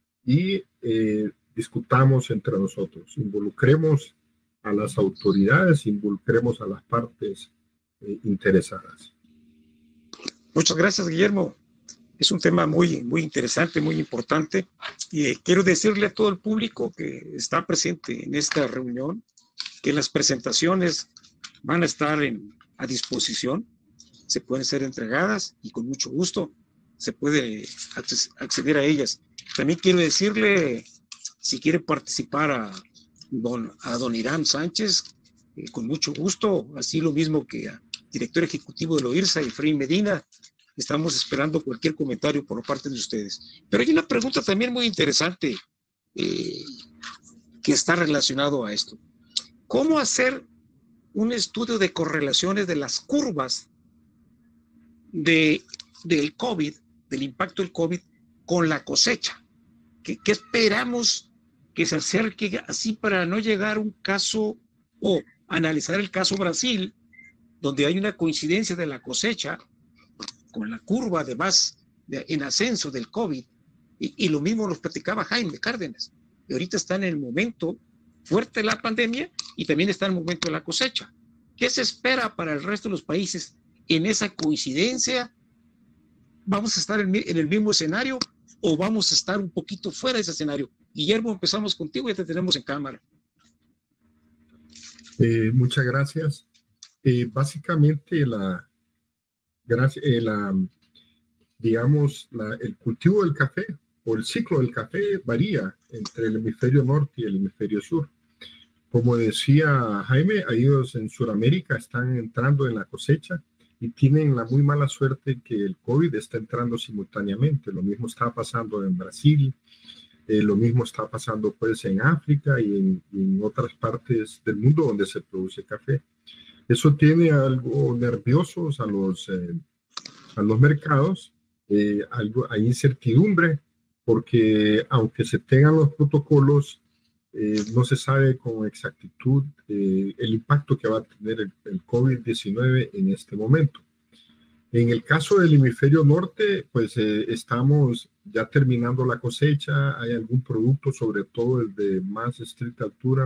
y eh, discutamos entre nosotros, involucremos a las autoridades, involucremos a las partes eh, interesadas. Muchas gracias, Guillermo. Es un tema muy, muy interesante, muy importante. Y eh, quiero decirle a todo el público que está presente en esta reunión que las presentaciones van a estar en, a disposición, se pueden ser entregadas y con mucho gusto se puede acceder a ellas. También quiero decirle, si quiere participar a don, a don Irán Sánchez, eh, con mucho gusto, así lo mismo que a director ejecutivo de Loirsa, Efraín Medina. Estamos esperando cualquier comentario por parte de ustedes. Pero hay una pregunta también muy interesante eh, que está relacionado a esto. ¿Cómo hacer un estudio de correlaciones de las curvas de, del COVID, del impacto del COVID con la cosecha? ¿Qué, qué esperamos que se acerque así para no llegar a un caso o analizar el caso Brasil, donde hay una coincidencia de la cosecha con la curva además de, en ascenso del COVID, y, y lo mismo nos platicaba Jaime Cárdenas, y ahorita está en el momento fuerte de la pandemia y también está en el momento de la cosecha. ¿Qué se espera para el resto de los países en esa coincidencia? ¿Vamos a estar en, en el mismo escenario o vamos a estar un poquito fuera de ese escenario? Guillermo, empezamos contigo, ya te tenemos en cámara. Eh, muchas gracias. Eh, básicamente la Gracias, eh, la, digamos, la, el cultivo del café o el ciclo del café varía entre el hemisferio norte y el hemisferio sur. Como decía Jaime, ellos en Sudamérica están entrando en la cosecha y tienen la muy mala suerte que el COVID está entrando simultáneamente. Lo mismo está pasando en Brasil, eh, lo mismo está pasando pues en África y en, y en otras partes del mundo donde se produce café. Eso tiene algo nerviosos a los, eh, a los mercados, eh, algo, hay incertidumbre, porque aunque se tengan los protocolos, eh, no se sabe con exactitud eh, el impacto que va a tener el, el COVID diecinueve en este momento. En el caso del hemisferio norte, pues eh, estamos ya terminando la cosecha, hay algún producto, sobre todo el de más estricta altura,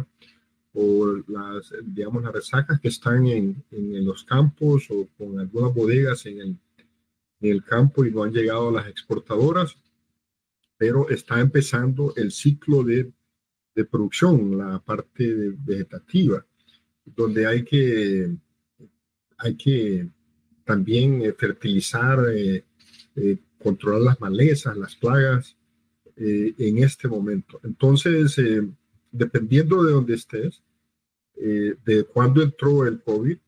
o las, digamos, las resacas que están en, en los campos o con algunas bodegas en el, en el campo y no han llegado a las exportadoras, pero está empezando el ciclo de, de producción, la parte de vegetativa, donde hay que, hay que también eh, fertilizar, eh, eh, controlar las malezas, las plagas eh, en este momento. Entonces, eh, dependiendo de dónde estés, eh, de cuándo entró el COVID,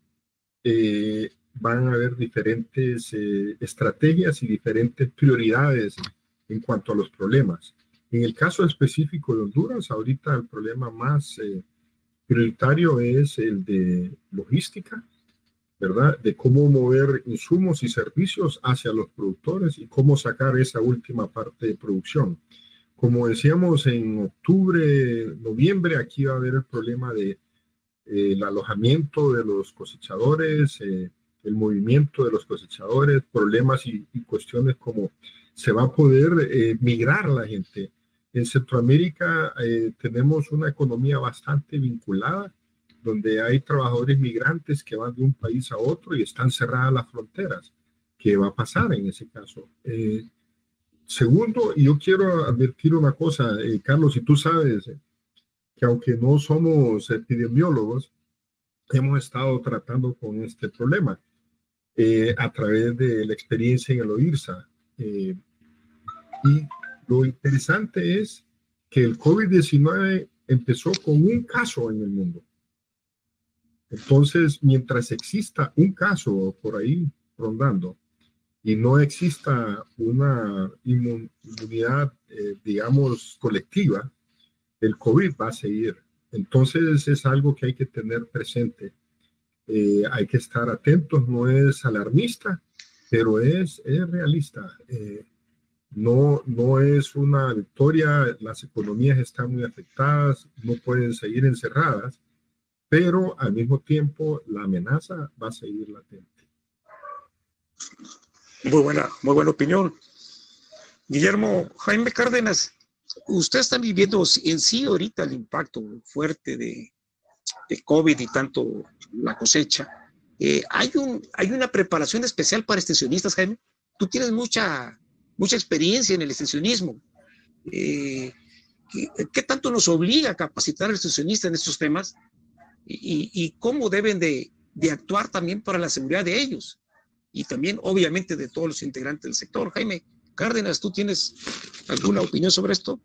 eh, van a haber diferentes eh, estrategias y diferentes prioridades en cuanto a los problemas. En el caso específico de Honduras, ahorita el problema más eh, prioritario es el de logística, ¿verdad? De cómo mover insumos y servicios hacia los productores y cómo sacar esa última parte de producción. Como decíamos, en octubre, noviembre, aquí va a haber el problema de, eh, el alojamiento de los cosechadores, eh, el movimiento de los cosechadores, problemas y, y cuestiones como se va a poder eh, migrar la gente. En Centroamérica eh, tenemos una economía bastante vinculada, donde hay trabajadores migrantes que van de un país a otro y están cerradas las fronteras. ¿Qué va a pasar en ese caso? Eh, segundo, yo quiero advertir una cosa, eh, Carlos, si tú sabes eh, que aunque no somos epidemiólogos, hemos estado tratando con este problema eh, a través de la experiencia en el OIRSA. Eh, y lo interesante es que el COVID diecinueve empezó con un caso en el mundo. Entonces, mientras exista un caso por ahí rondando y no exista una inmun inmunidad, eh, digamos, colectiva, el COVID va a seguir. Entonces, es algo que hay que tener presente. Eh, hay que estar atentos, no es alarmista, pero es, es realista. Eh, no, no es una victoria, las economías están muy afectadas, no pueden seguir encerradas, pero al mismo tiempo la amenaza va a seguir latente. Muy buena, muy buena opinión. Guillermo, Jaime Cárdenas, usted está viviendo en sí ahorita el impacto fuerte de, de COVID y tanto la cosecha. Eh, ¿hay, un, ¿Hay una preparación especial para extensionistas, Jaime? Tú tienes mucha, mucha experiencia en el extensionismo. Eh, ¿qué, ¿Qué tanto nos obliga a capacitar al extensionista en estos temas? Y, y cómo deben de, de actuar también para la seguridad de ellos y también obviamente de todos los integrantes del sector. Jaime Cárdenas, ¿tú tienes alguna opinión sobre esto?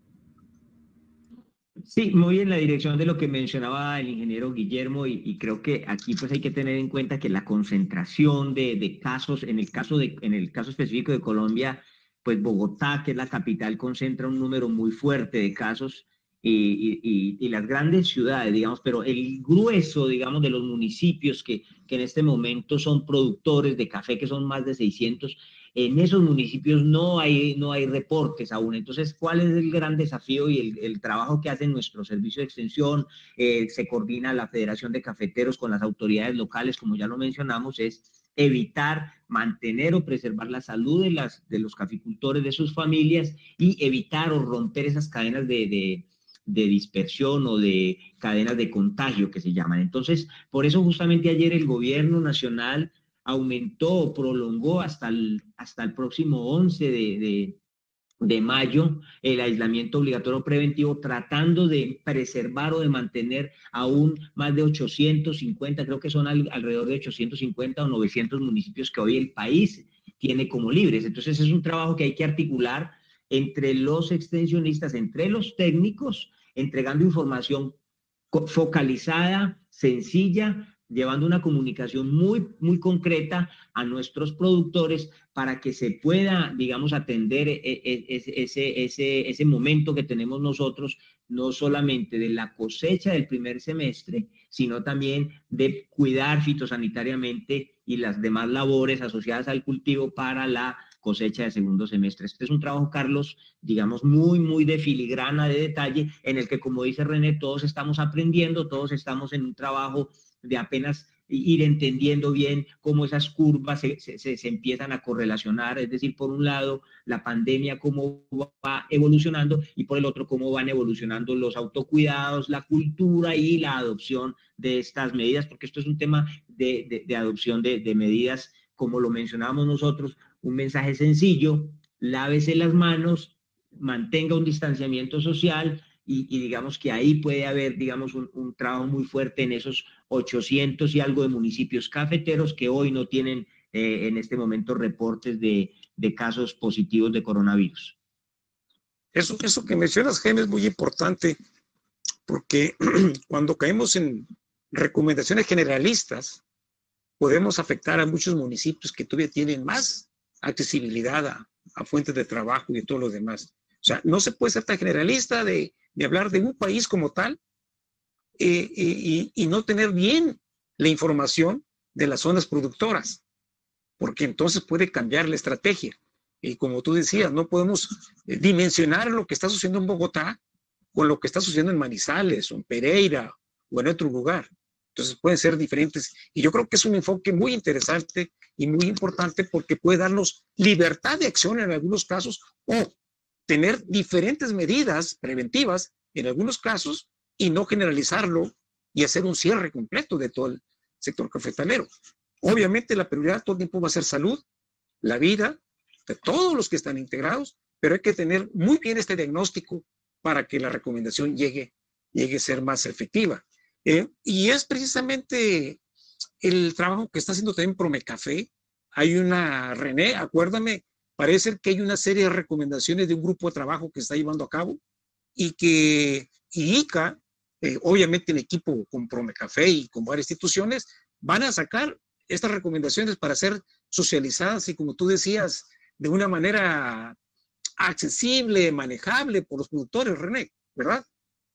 Sí, muy en la dirección de lo que mencionaba el ingeniero Guillermo y, y creo que aquí pues hay que tener en cuenta que la concentración de, de casos, en el caso, de, en el caso específico de Colombia, pues Bogotá, que es la capital, concentra un número muy fuerte de casos. Y, y, y las grandes ciudades, digamos, pero el grueso, digamos, de los municipios que, que en este momento son productores de café, que son más de seiscientos, en esos municipios no hay, no hay reportes aún. Entonces, ¿cuál es el gran desafío y el, el trabajo que hacen nuestro servicio de extensión? Eh, se coordina la Federación de Cafeteros con las autoridades locales, como ya lo mencionamos, es evitar, mantener o preservar la salud de, las, de los caficultores, de sus familias, y evitar o romper esas cadenas de... de de dispersión o de cadenas de contagio que se llaman. Entonces, por eso justamente ayer el gobierno nacional aumentó o prolongó hasta el, hasta el próximo once de, de, de mayo el aislamiento obligatorio preventivo, tratando de preservar o de mantener aún más de ochocientos cincuenta, creo que son al, alrededor de ochocientos cincuenta o novecientos municipios que hoy el país tiene como libres. Entonces, es un trabajo que hay que articular entre los extensionistas, entre los técnicos, entregando información focalizada, sencilla, llevando una comunicación muy, muy concreta a nuestros productores para que se pueda, digamos, atender ese, ese, ese, ese momento que tenemos nosotros, no solamente de la cosecha del primer semestre, sino también de cuidar fitosanitariamente y las demás labores asociadas al cultivo para la cosecha de segundo semestre. Este es un trabajo, Carlos, digamos, muy, muy de filigrana, de detalle, en el que, como dice René, todos estamos aprendiendo, todos estamos en un trabajo de apenas ir entendiendo bien cómo esas curvas se, se, se empiezan a correlacionar, es decir, por un lado, la pandemia, cómo va evolucionando, y por el otro, cómo van evolucionando los autocuidados, la cultura y la adopción de estas medidas, porque esto es un tema de, de, de adopción de, de medidas, como lo mencionábamos nosotros, un mensaje sencillo: lávese las manos, mantenga un distanciamiento social, y, y digamos que ahí puede haber, digamos, un, un trabajo muy fuerte en esos ochocientos y algo de municipios cafeteros que hoy no tienen eh, en este momento reportes de, de casos positivos de coronavirus. Eso, eso que mencionas, Jaime, es muy importante, porque cuando caemos en recomendaciones generalistas, podemos afectar a muchos municipios que todavía tienen más accesibilidad a, a fuentes de trabajo y todo lo demás. O sea, no se puede ser tan generalista de, de hablar de un país como tal eh, y, y no tener bien la información de las zonas productoras, porque entonces puede cambiar la estrategia. Y como tú decías, no podemos dimensionar lo que está sucediendo en Bogotá con lo que está sucediendo en Manizales o en Pereira o en otro lugar. Entonces pueden ser diferentes. Y yo creo que es un enfoque muy interesante y muy importante porque puede darnos libertad de acción en algunos casos o tener diferentes medidas preventivas en algunos casos y no generalizarlo y hacer un cierre completo de todo el sector cafetalero. Obviamente la prioridad todo el tiempo va a ser salud, la vida de todos los que están integrados, pero hay que tener muy bien este diagnóstico para que la recomendación llegue, llegue a ser más efectiva. Eh, y es precisamente el trabajo que está haciendo también Promecafé. Hay una, René, acuérdame, parece que hay una serie de recomendaciones de un grupo de trabajo que está llevando a cabo y que y I C A, eh, obviamente en equipo con Promecafé y con varias instituciones, van a sacar estas recomendaciones para ser socializadas y, como tú decías, de una manera accesible, manejable por los productores, René, ¿verdad?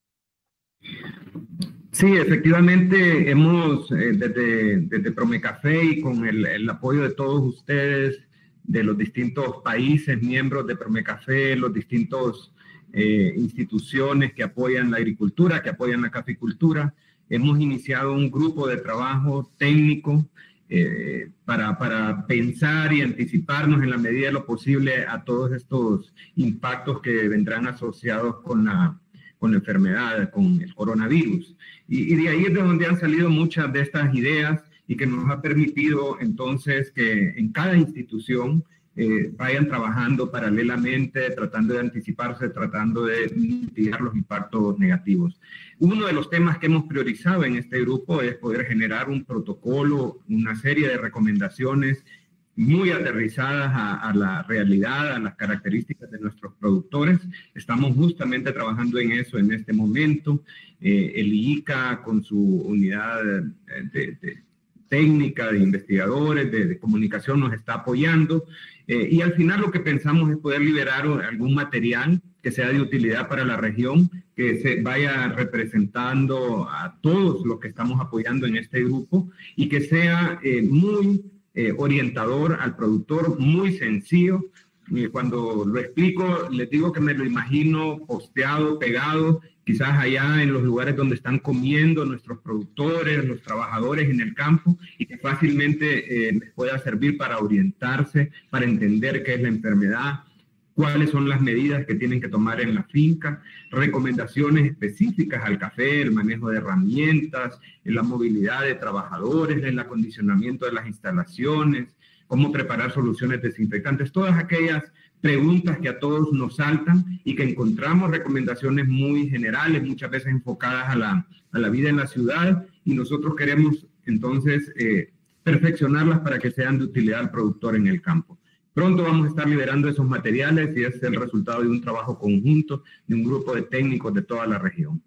Sí, efectivamente, hemos eh, desde, desde Promecafé y con el, el apoyo de todos ustedes, de los distintos países miembros de Promecafé, los distintos eh, instituciones que apoyan la agricultura, que apoyan la caficultura, hemos iniciado un grupo de trabajo técnico eh, para, para pensar y anticiparnos en la medida de lo posible a todos estos impactos que vendrán asociados con la con la enfermedad, con el coronavirus. Y, y de ahí es de donde han salido muchas de estas ideas y que nos ha permitido entonces que en cada institución eh, vayan trabajando paralelamente, tratando de anticiparse, tratando de mitigar los impactos negativos. Uno de los temas que hemos priorizado en este grupo es poder generar un protocolo, una serie de recomendaciones muy aterrizadas a, a la realidad, a las características de nuestros productores. Estamos justamente trabajando en eso en este momento. Eh, el I C A con su unidad de, de técnica, de investigadores, de, de comunicación nos está apoyando. Eh, y al final lo que pensamos es poder liberar algún material que sea de utilidad para la región, que se vaya representando a todos los que estamos apoyando en este grupo y que sea eh, muy Eh, orientador al productor, muy sencillo. Y cuando lo explico, les digo que me lo imagino posteado, pegado, quizás allá en los lugares donde están comiendo nuestros productores, los trabajadores en el campo, y que fácilmente eh, les pueda servir para orientarse, para entender qué es la enfermedad, cuáles son las medidas que tienen que tomar en la finca, recomendaciones específicas al café, el manejo de herramientas, la movilidad de trabajadores, el acondicionamiento de las instalaciones, cómo preparar soluciones desinfectantes, todas aquellas preguntas que a todos nos saltan y que encontramos recomendaciones muy generales, muchas veces enfocadas a la, a la vida en la ciudad, y nosotros queremos entonces eh, perfeccionarlas para que sean de utilidad al productor en el campo. Pronto vamos a estar liberando esos materiales y es el resultado de un trabajo conjunto de un grupo de técnicos de toda la región.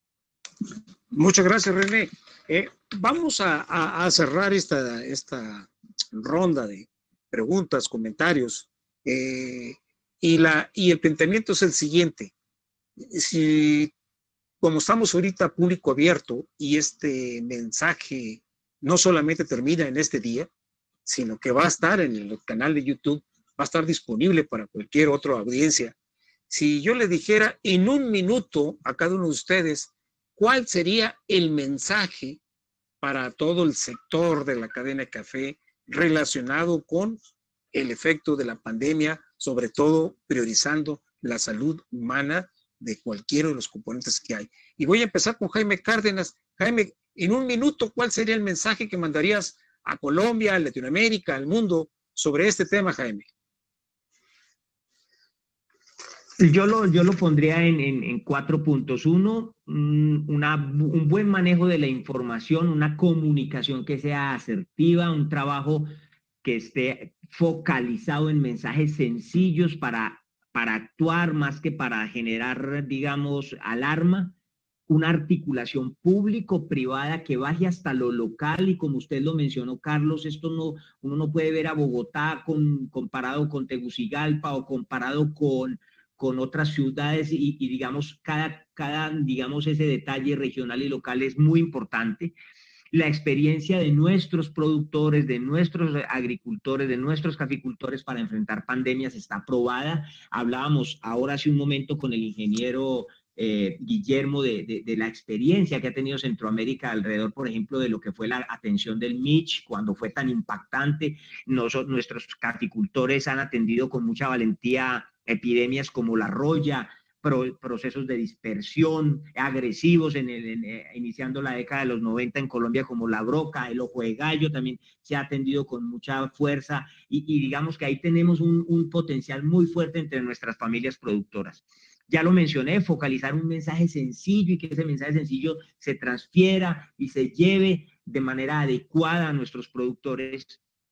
Muchas gracias, René. Eh, vamos a, a, a cerrar esta, esta ronda de preguntas, comentarios. Eh, y, la, y el planteamiento es el siguiente. Si, como estamos ahorita público abierto y este mensaje no solamente termina en este día, sino que va a estar en el canal de YouTube, va a estar disponible para cualquier otra audiencia. Si yo le dijera en un minuto a cada uno de ustedes, ¿cuál sería el mensaje para todo el sector de la cadena de café relacionado con el efecto de la pandemia, sobre todo priorizando la salud humana de cualquiera de los componentes que hay? Y voy a empezar con Jaime Cárdenas. Jaime, en un minuto, ¿cuál sería el mensaje que mandarías a Colombia, a Latinoamérica, al mundo sobre este tema, Jaime? Yo lo, yo lo pondría en, en, en cuatro puntos. Uno, una, un buen manejo de la información, una comunicación que sea asertiva, un trabajo que esté focalizado en mensajes sencillos para, para actuar más que para generar, digamos, alarma. Una articulación público-privada que baje hasta lo local y, como usted lo mencionó, Carlos, esto no, uno no puede ver a Bogotá con, comparado con Tegucigalpa o comparado con, con otras ciudades y, y digamos, cada, cada, digamos, ese detalle regional y local es muy importante. La experiencia de nuestros productores, de nuestros agricultores, de nuestros caficultores para enfrentar pandemias está probada. Hablábamos ahora hace un momento con el ingeniero eh, Guillermo, de, de, de la experiencia que ha tenido Centroamérica alrededor, por ejemplo, de lo que fue la atención del Mitch cuando fue tan impactante. Nos, nuestros caficultores han atendido con mucha valentía epidemias como la roya, Pro, procesos de dispersión agresivos en el, en, eh, iniciando la década de los noventa en Colombia, como la broca, el ojo de gallo también se ha atendido con mucha fuerza, y, y digamos que ahí tenemos un, un potencial muy fuerte entre nuestras familias productoras. Ya lo mencioné, focalizar un mensaje sencillo y que ese mensaje sencillo se transfiera y se lleve de manera adecuada a nuestros productores.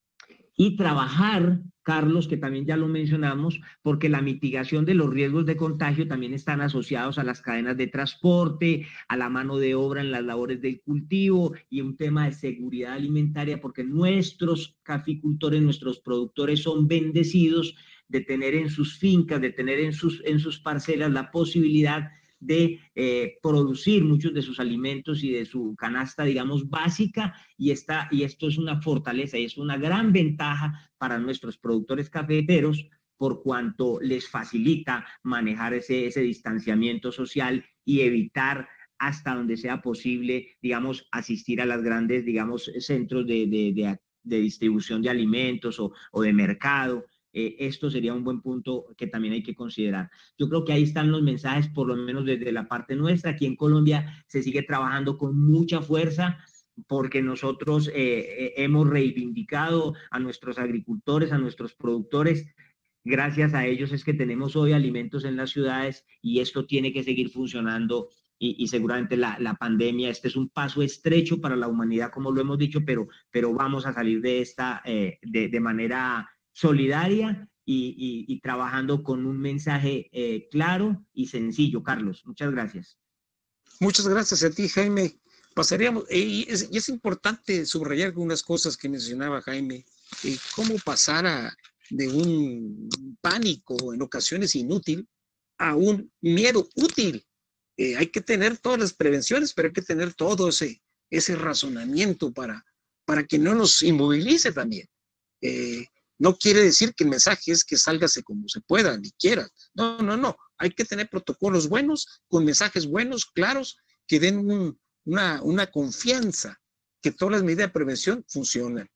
Y trabajar, Carlos, que también ya lo mencionamos, porque la mitigación de los riesgos de contagio también están asociados a las cadenas de transporte, a la mano de obra en las labores del cultivo y un tema de seguridad alimentaria, porque nuestros caficultores, nuestros productores son bendecidos de tener en sus fincas, de tener en sus, en sus parcelas la posibilidad de eh, producir muchos de sus alimentos y de su canasta, digamos, básica, y, esta, y esto es una fortaleza y es una gran ventaja para nuestros productores cafeteros, por cuanto les facilita manejar ese, ese distanciamiento social y evitar hasta donde sea posible, digamos, asistir a las grandes, digamos, centros de, de, de, de distribución de alimentos o, o de mercado. Eh, esto sería un buen punto que también hay que considerar. Yo creo que ahí están los mensajes, por lo menos desde la parte nuestra. Aquí en Colombia se sigue trabajando con mucha fuerza, porque nosotros eh, hemos reivindicado a nuestros agricultores, a nuestros productores. Gracias a ellos es que tenemos hoy alimentos en las ciudades, y esto tiene que seguir funcionando. Y, y seguramente la, la pandemia, este es un paso estrecho para la humanidad, como lo hemos dicho, pero, pero vamos a salir de esta eh, de, de manera solidaria y, y, y trabajando con un mensaje eh, claro y sencillo. Carlos, muchas gracias. Muchas gracias a ti, Jaime. Pasaríamos, y es, y es importante subrayar algunas cosas que mencionaba Jaime, eh, cómo pasar a, de un pánico en ocasiones inútil a un miedo útil. Eh, hay que tener todas las prevenciones, pero hay que tener todo ese, ese razonamiento para, para que no nos inmovilice también. Eh, No quiere decir que el mensaje es que sálgase como se pueda, ni quiera. No, no, no. Hay que tener protocolos buenos, con mensajes buenos, claros, que den un, una, una confianza que todas las medidas de prevención funcionan.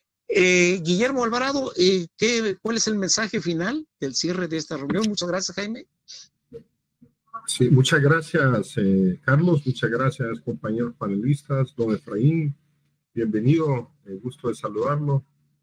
Eh, Guillermo Alvarado, eh, ¿qué, ¿cuál es el mensaje final del cierre de esta reunión? Muchas gracias, Jaime. Sí, muchas gracias, eh, Carlos. Muchas gracias, compañeros panelistas. Don Efraín, bienvenido. Eh, gusto de saludarlo.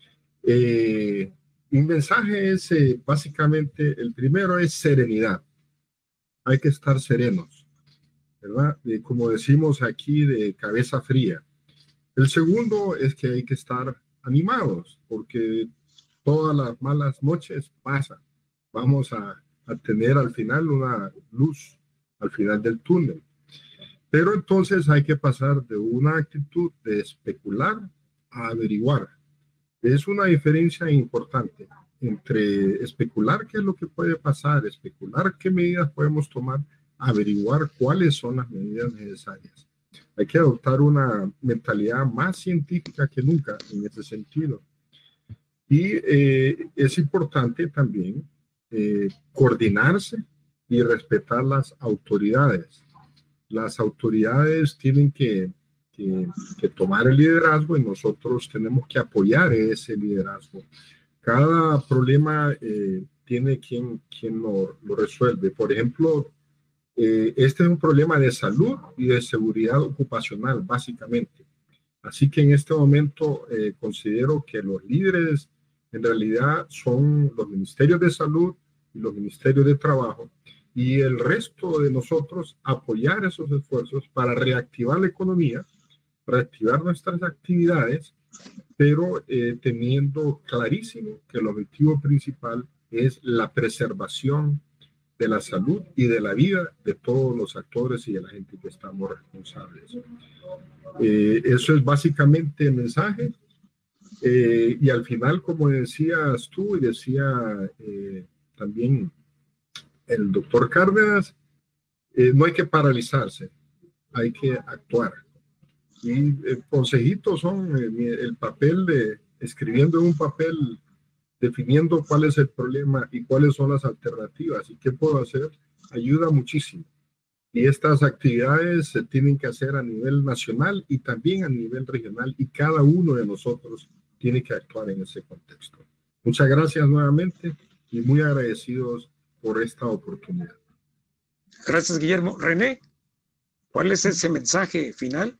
Eh, mi mensaje es eh, básicamente, el primero es serenidad. Hay que estar serenos, ¿verdad? Eh, como decimos aquí, de cabeza fría. El segundo es que hay que estar animados, porque todas las malas noches pasan. Vamos a, a tener al final una luz al final del túnel. Pero entonces hay que pasar de una actitud de especular a averiguar. Es una diferencia importante entre especular qué es lo que puede pasar, especular qué medidas podemos tomar, averiguar cuáles son las medidas necesarias. Hay que adoptar una mentalidad más científica que nunca en ese sentido. Y eh, es importante también eh, coordinarse y respetar las autoridades. Las autoridades tienen que Que, que tomar el liderazgo y nosotros tenemos que apoyar ese liderazgo. Cada problema eh, tiene quien, quien lo, lo resuelve. Por ejemplo, eh, este es un problema de salud y de seguridad ocupacional, básicamente. Así que en este momento eh, considero que los líderes en realidad son los ministerios de salud y los ministerios de trabajo, y el resto de nosotros apoyar esos esfuerzos para reactivar la economía, reactivar nuestras actividades, pero eh, teniendo clarísimo que el objetivo principal es la preservación de la salud y de la vida de todos los actores y de la gente que estamos responsables. Eh, eso es básicamente el mensaje. Eh, y al final, como decías tú y decía eh, también el doctor Cárdenas, eh, no hay que paralizarse, hay que actuar. Y eh, consejitos son eh, el papel de, escribiendo en un papel, definiendo cuál es el problema y cuáles son las alternativas y qué puedo hacer, ayuda muchísimo. Y estas actividades se tienen que hacer a nivel nacional y también a nivel regional, y cada uno de nosotros tiene que actuar en ese contexto. Muchas gracias nuevamente y muy agradecidos por esta oportunidad. Gracias, Guillermo. René, ¿cuál es ese mensaje final?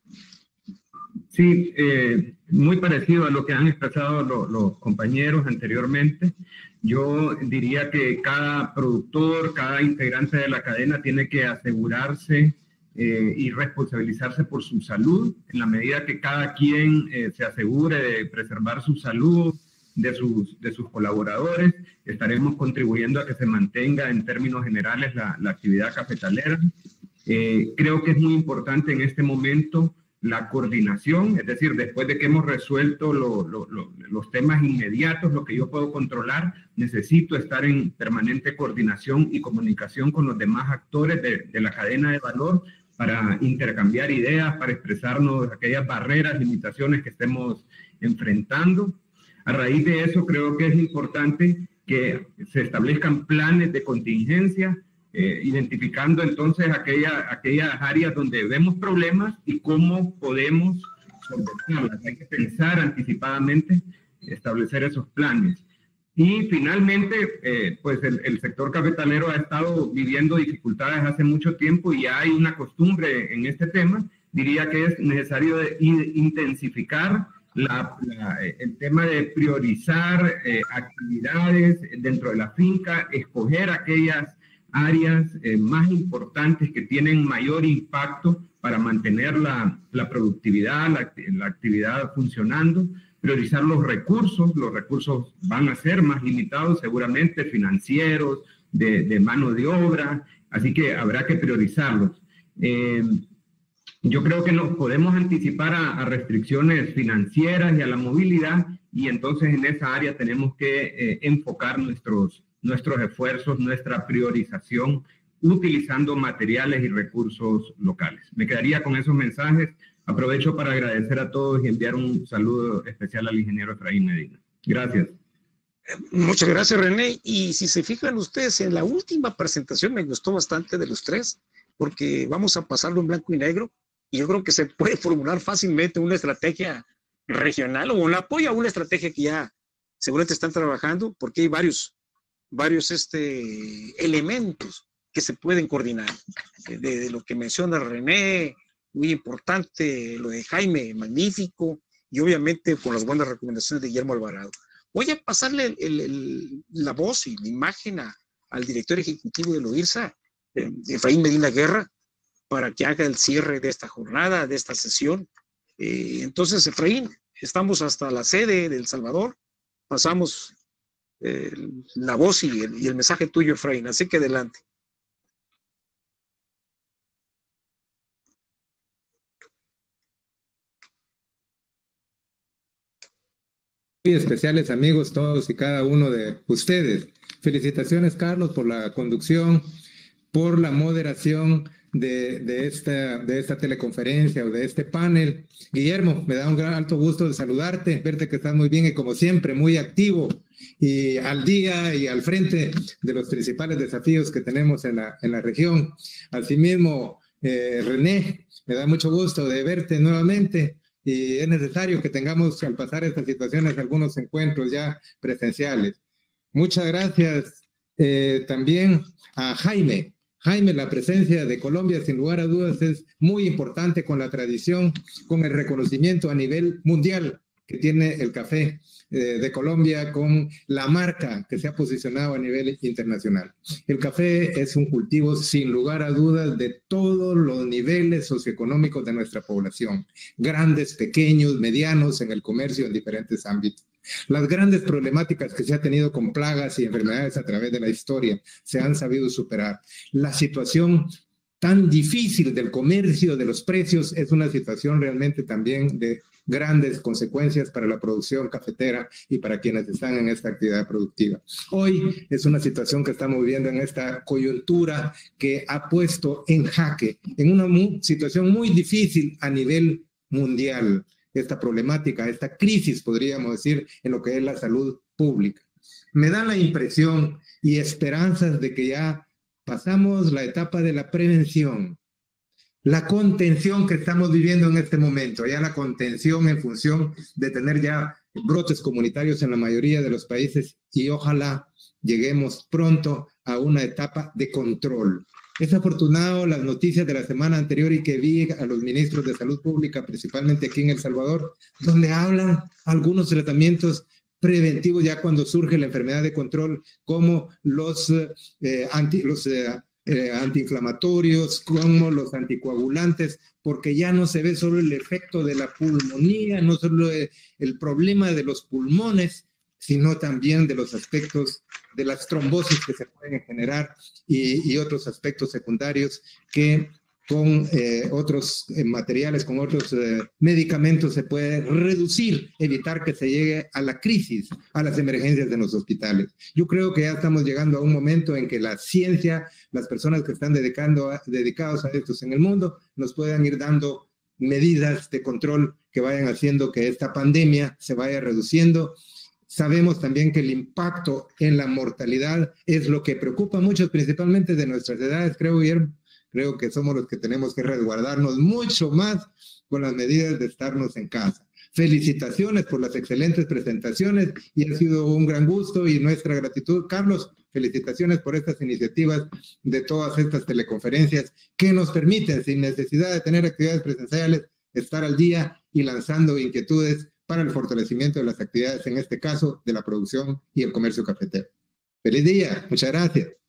Sí, eh, muy parecido a lo que han expresado lo, los compañeros anteriormente. Yo diría que cada productor, cada integrante de la cadena tiene que asegurarse eh, y responsabilizarse por su salud. En la medida que cada quien eh, se asegure de preservar su salud, de sus, de sus colaboradores, estaremos contribuyendo a que se mantenga en términos generales la, la actividad cafetalera. Eh, creo que es muy importante en este momento la coordinación, es decir, después de que hemos resuelto lo, lo, lo, los temas inmediatos, lo que yo puedo controlar, necesito estar en permanente coordinación y comunicación con los demás actores de, de la cadena de valor para intercambiar ideas, para expresarnos aquellas barreras, limitaciones que estemos enfrentando. A raíz de eso, creo que es importante que se establezcan planes de contingencia, Eh, identificando entonces aquella, aquellas áreas donde vemos problemas y cómo podemos solventarlas. Hay que pensar anticipadamente, establecer esos planes. Y finalmente, eh, pues el, el sector cafetalero ha estado viviendo dificultades hace mucho tiempo y ya hay una costumbre en este tema. Diría que es necesario de intensificar la, la, el tema de priorizar eh, actividades dentro de la finca, escoger aquellas áreas eh, más importantes que tienen mayor impacto para mantener la, la productividad, la, la actividad funcionando, priorizar los recursos. Los recursos van a ser más limitados seguramente, financieros, de, de mano de obra, así que habrá que priorizarlos. Eh, yo creo que nos podemos anticipar a, a restricciones financieras y a la movilidad, y entonces en esa área tenemos que eh, enfocar nuestros nuestros esfuerzos, nuestra priorización, utilizando materiales y recursos locales. Me quedaría con esos mensajes. Aprovecho para agradecer a todos y enviar un saludo especial al ingeniero Efraín Medina. Gracias. Muchas gracias, René. Y si se fijan ustedes, en la última presentación me gustó bastante de los tres, porque vamos a pasarlo en blanco y negro, y yo creo que se puede formular fácilmente una estrategia regional o un apoyo a una estrategia que ya seguramente están trabajando, porque hay varios varios este, elementos que se pueden coordinar. De, de lo que menciona René, muy importante, lo de Jaime, magnífico, y obviamente con las buenas recomendaciones de Guillermo Alvarado. Voy a pasarle el, el, el, la voz y la imagen a, al director ejecutivo de Loirsa, eh, Efraín Medina Guerra, para que haga el cierre de esta jornada, de esta sesión. Eh, entonces, Efraín, estamos hasta la sede de El Salvador, pasamos Eh, la voz y el, y el mensaje tuyo, Efraín, así que adelante. Muy especiales amigos todos y cada uno de ustedes. Felicitaciones, Carlos, por la conducción, por la moderación de, de, esta, de esta teleconferencia o de este panel. Guillermo, me da un gran alto gusto de saludarte, verte que estás muy bien y como siempre muy activo y al día y al frente de los principales desafíos que tenemos en la, en la región. Asimismo, eh, René, me da mucho gusto de verte nuevamente y es necesario que tengamos al pasar estas situaciones algunos encuentros ya presenciales. Muchas gracias eh, también a Jaime. Jaime, la presencia de Colombia, sin lugar a dudas, es muy importante con la tradición, con el reconocimiento a nivel mundial que tiene el café eh, de Colombia, con la marca que se ha posicionado a nivel internacional. El café es un cultivo, sin lugar a dudas, de todos los niveles socioeconómicos de nuestra población, grandes, pequeños, medianos, en el comercio, en diferentes ámbitos. Las grandes problemáticas que se ha tenido con plagas y enfermedades a través de la historia se han sabido superar. La situación tan difícil del comercio, de los precios, es una situación realmente también de grandes consecuencias para la producción cafetera y para quienes están en esta actividad productiva. Hoy es una situación que estamos viviendo en esta coyuntura que ha puesto en jaque, en una mu- situación muy difícil a nivel mundial, esta problemática, esta crisis, podríamos decir, en lo que es la salud pública. Me da la impresión y esperanzas de que ya pasamos la etapa de la prevención, la contención que estamos viviendo en este momento, ya la contención en función de tener ya brotes comunitarios en la mayoría de los países, y ojalá lleguemos pronto a una etapa de control. Es afortunado las noticias de la semana anterior y que vi a los ministros de salud pública, principalmente aquí en El Salvador, donde hablan algunos tratamientos preventivos ya cuando surge la enfermedad de control, como los, eh, anti, los eh, eh, antiinflamatorios, como los anticoagulantes, porque ya no se ve solo el efecto de la pulmonía, no solo el, el problema de los pulmones, sino también de los aspectos de las trombosis que se pueden generar y, y otros aspectos secundarios que con eh, otros eh, materiales, con otros eh, medicamentos se puede reducir, evitar que se llegue a la crisis, a las emergencias de los hospitales. Yo creo que ya estamos llegando a un momento en que la ciencia, las personas que están dedicando a, dedicados a estos en el mundo, nos puedan ir dando medidas de control que vayan haciendo que esta pandemia se vaya reduciendo. Sabemos también que el impacto en la mortalidad es lo que preocupa a muchos, principalmente de nuestras edades, creo, Guillermo. Creo que somos los que tenemos que resguardarnos mucho más con las medidas de estarnos en casa. Felicitaciones por las excelentes presentaciones y ha sido un gran gusto y nuestra gratitud. Carlos, felicitaciones por estas iniciativas de todas estas teleconferencias que nos permiten, sin necesidad de tener actividades presenciales, estar al día y lanzando inquietudes para el fortalecimiento de las actividades, en este caso, de la producción y el comercio cafetero. ¡Feliz día! Muchas gracias.